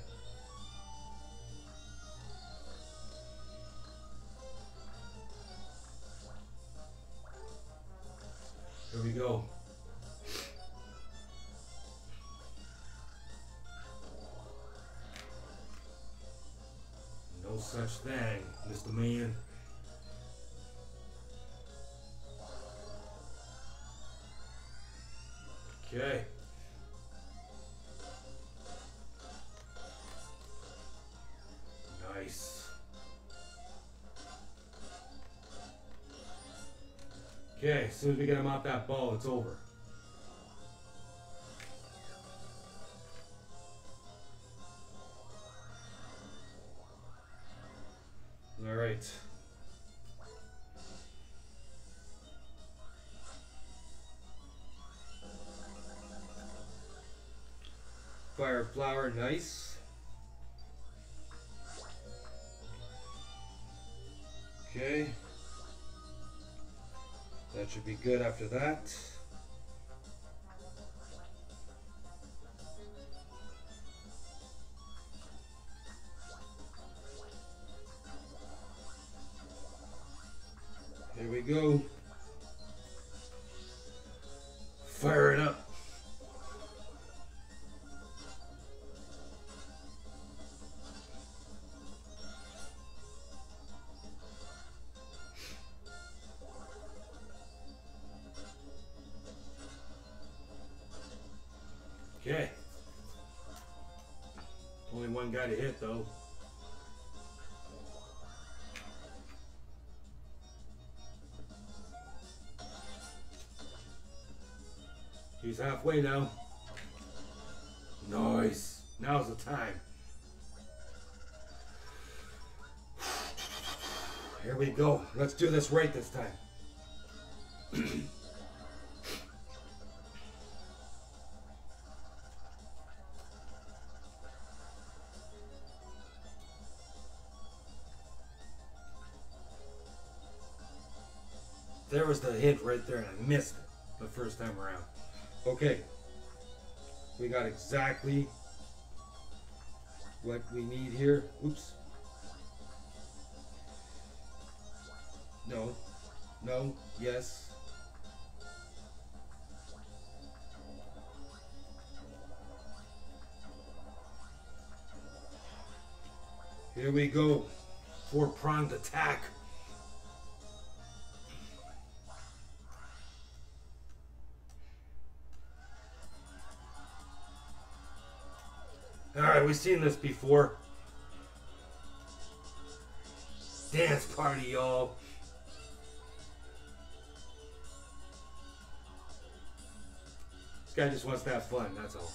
here we go. No such thing, Mr. Man. Okay. Nice. Okay, as soon as we get him off that ball, it's over. All right. Fire flower, nice. Okay. That should be good after that. Here we go. Fire it up. Okay. Only one guy to hit though. He's halfway now. Nice. Now's the time. Here we go. Let's do this right this time. There was the hint right there and I missed it the first time around. Okay, we got exactly what we need here. Oops. No, no, yes. Here we go. Four-pronged attack. Alright, we've seen this before. Dance party, y'all. This guy just wants to have fun, that's all.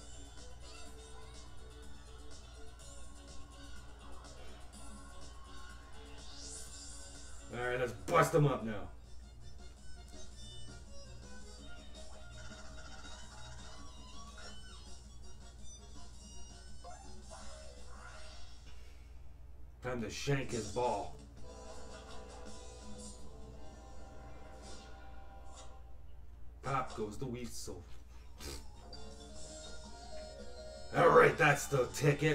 Alright, let's bust him up now. Time to shank his ball. Pop goes the weasel. Alright, that's the ticket.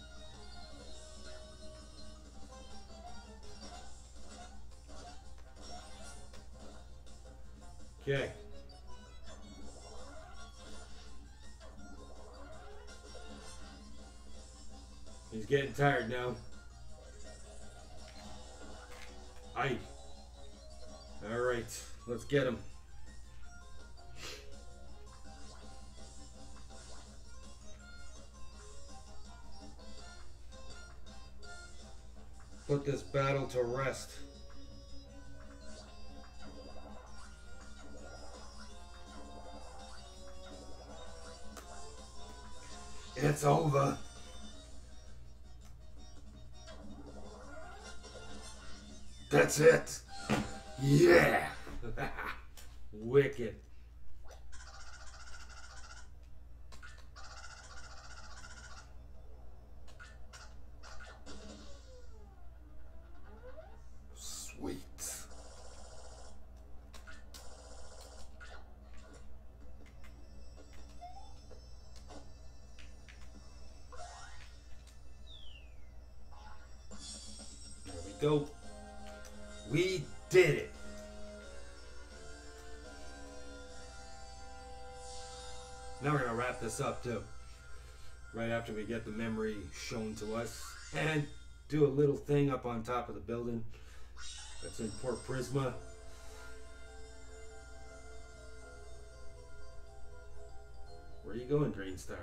Okay. He's getting tired now. Aye. Alright, let's get him. Put this battle to rest. It's over. That's it. Yeah. Wicked. Sweet. There we go. We did it. Now we're going to wrap this up too. Right after we get the memory shown to us. And do a little thing up on top of the building. That's in Port Prisma. Where are you going, Green Star?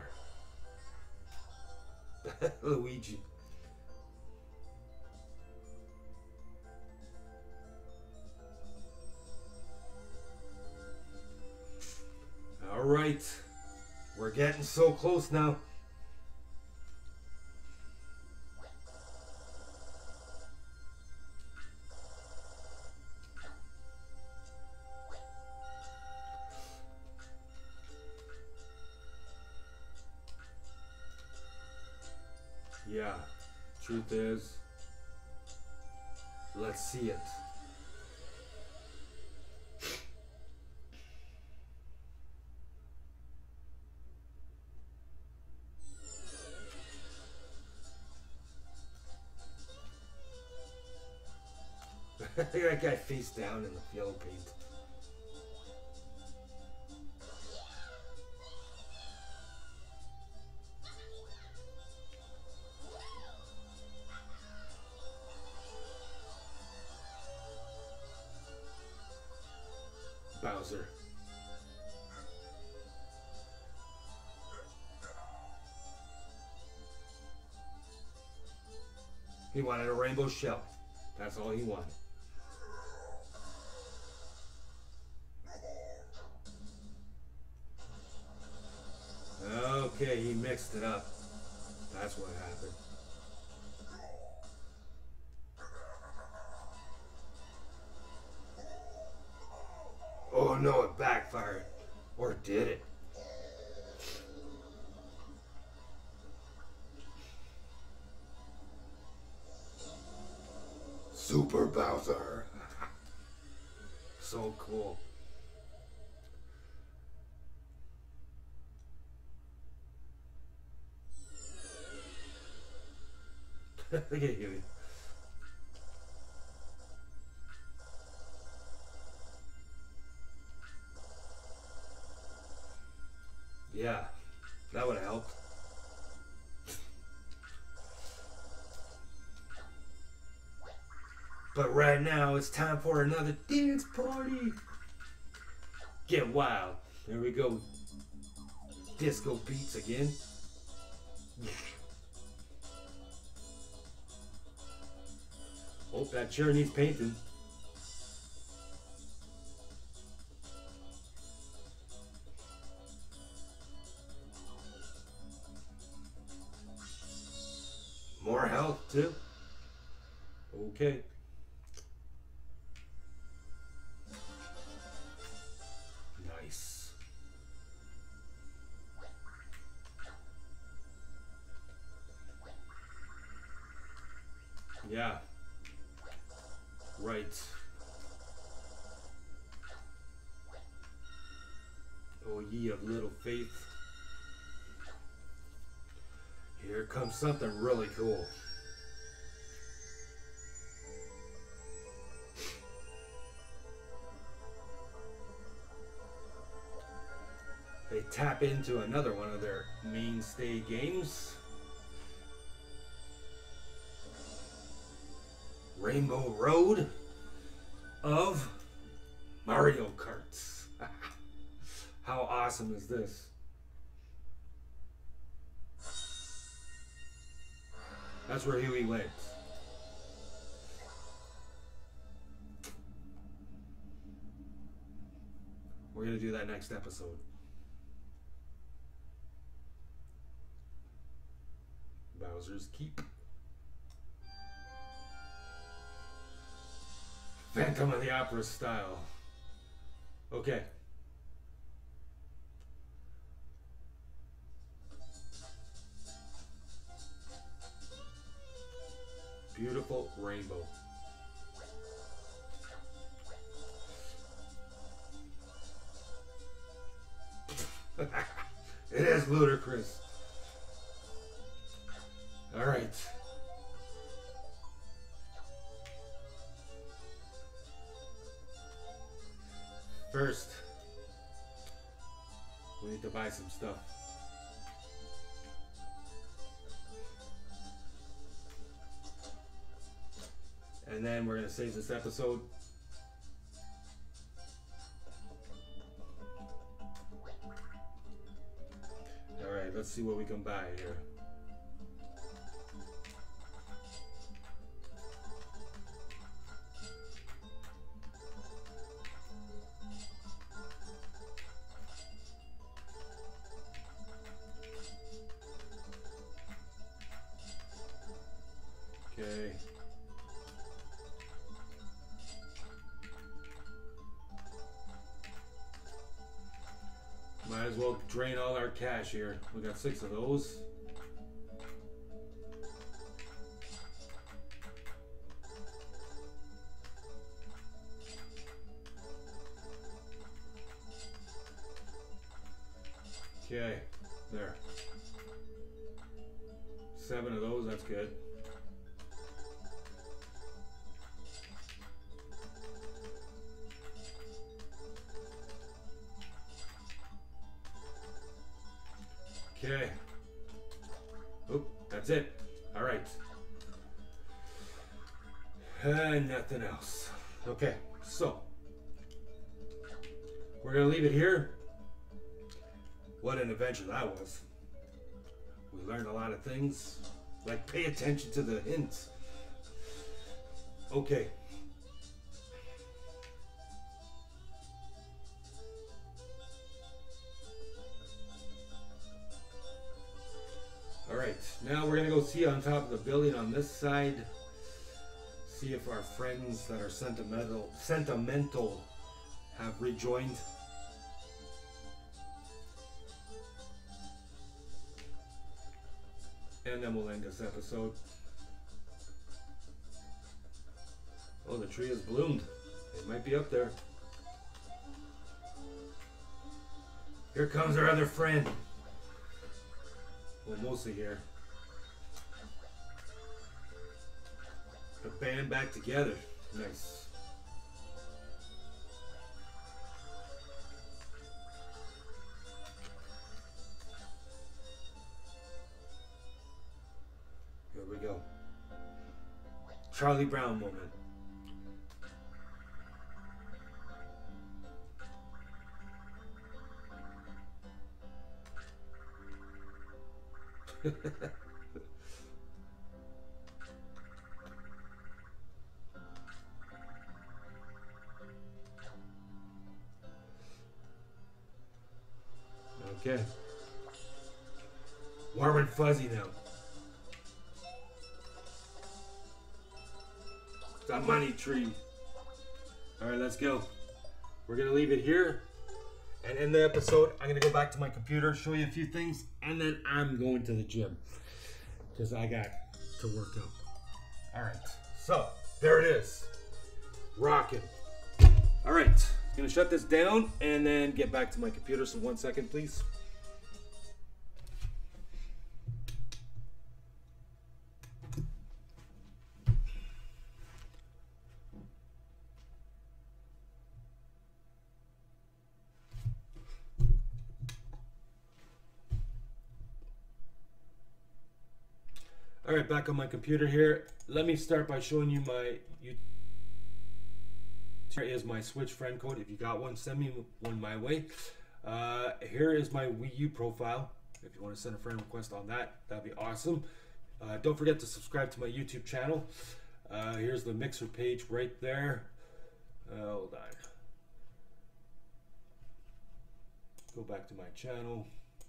Luigi. right. We're getting so close now. Yeah, truth is, let's see it. That guy face down in the yellow paint. Bowser. He wanted a rainbow shell. That's all he wanted. Okay, he mixed it up. That's what happened. Oh no, it backfired. Or did it? Super Bowser. So cool. Look at you. Yeah, that would have helped. But right now, it's time for another dance party. Get wild. There we go. Disco beats again. Oh, that chair needs painting. More health, too. Okay. Nice. Yeah. Right. Oh, ye of little faith. Here comes something really cool. They tap into another one of their mainstay games. Rainbow Road of Mario Karts. How awesome is this? That's where Huey went. We're going to do that next episode. Bowser's Keep. Phantom of the Opera style. Okay. Beautiful rainbow. It is ludicrous. All right. First, we need to buy some stuff. And then we're going to save this episode. Alright, let's see what we can buy here. Might as well drain all our cash here. We got 6 of those. Okay, there. 7 of those, that's good. Okay. Oop, that's it. All right. Nothing else. Okay, so we're gonna leave it here. What an adventure that was. We learned a lot of things. Like, pay attention to the hints. Okay. Alright, now we're gonna go see on top of the building on this side. See if our friends that are sentimental have rejoined. And then we'll end this episode. Oh, the tree has bloomed. It might be up there. Here comes our other friend. Well, mostly here. The band back together. Nice. Here we go. Charlie Brown moment. Okay. Warm and fuzzy now. The money tree. Alright, let's go. We're gonna leave it here and end the episode. I'm gonna go back to my computer, show you a few things, and then I'm going to the gym because I got to work out. Alright, so there it is. Rocking. Alright, gonna shut this down and then get back to my computer. So 1 second, please. All right, back on my computer here. Let me start by showing you my YouTube. Here is my Switch friend code. If you got one, send me one my way. Here is my Wii U profile. If you want to send a friend request on that, that'd be awesome. Don't forget to subscribe to my YouTube channel. Here's the Mixer page right there. Hold on. Go back to my channel.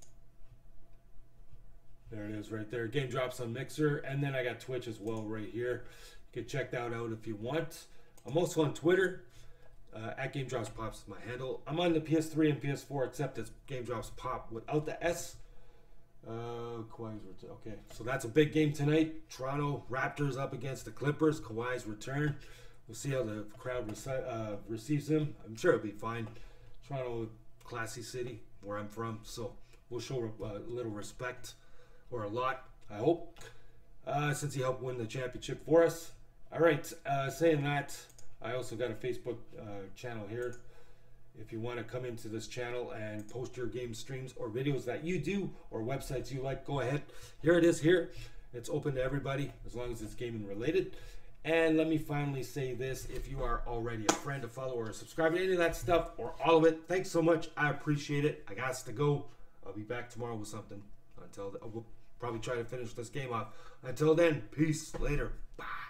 There it is right there. Game Drops on Mixer. And then I got Twitch as well right here. You can check that out if you want. I'm also on Twitter. At Game Drops Pops is my handle. I'm on the PS3 and PS4 except it's Game Drops Pop without the S. Okay, so that's a big game tonight. Toronto Raptors up against the Clippers. Kawhi's return. We'll see how the crowd receives him. I'm sure it'll be fine. Toronto, classy city where I'm from. So we'll show a little respect. Or a lot, I hope, since he helped win the championship for us. All right, saying that, I also got a Facebook channel here. If you want to come into this channel and post your game streams or videos that you do or websites you like, go ahead. Here it is here. It's open to everybody as long as it's gaming related. And let me finally say this. If you are already a friend, a follower, or a subscriber, any of that stuff or all of it, thanks so much. I appreciate it. I got to go. I'll be back tomorrow with something. Until then, we'll probably try to finish this game off. Until then, peace. Later. Bye.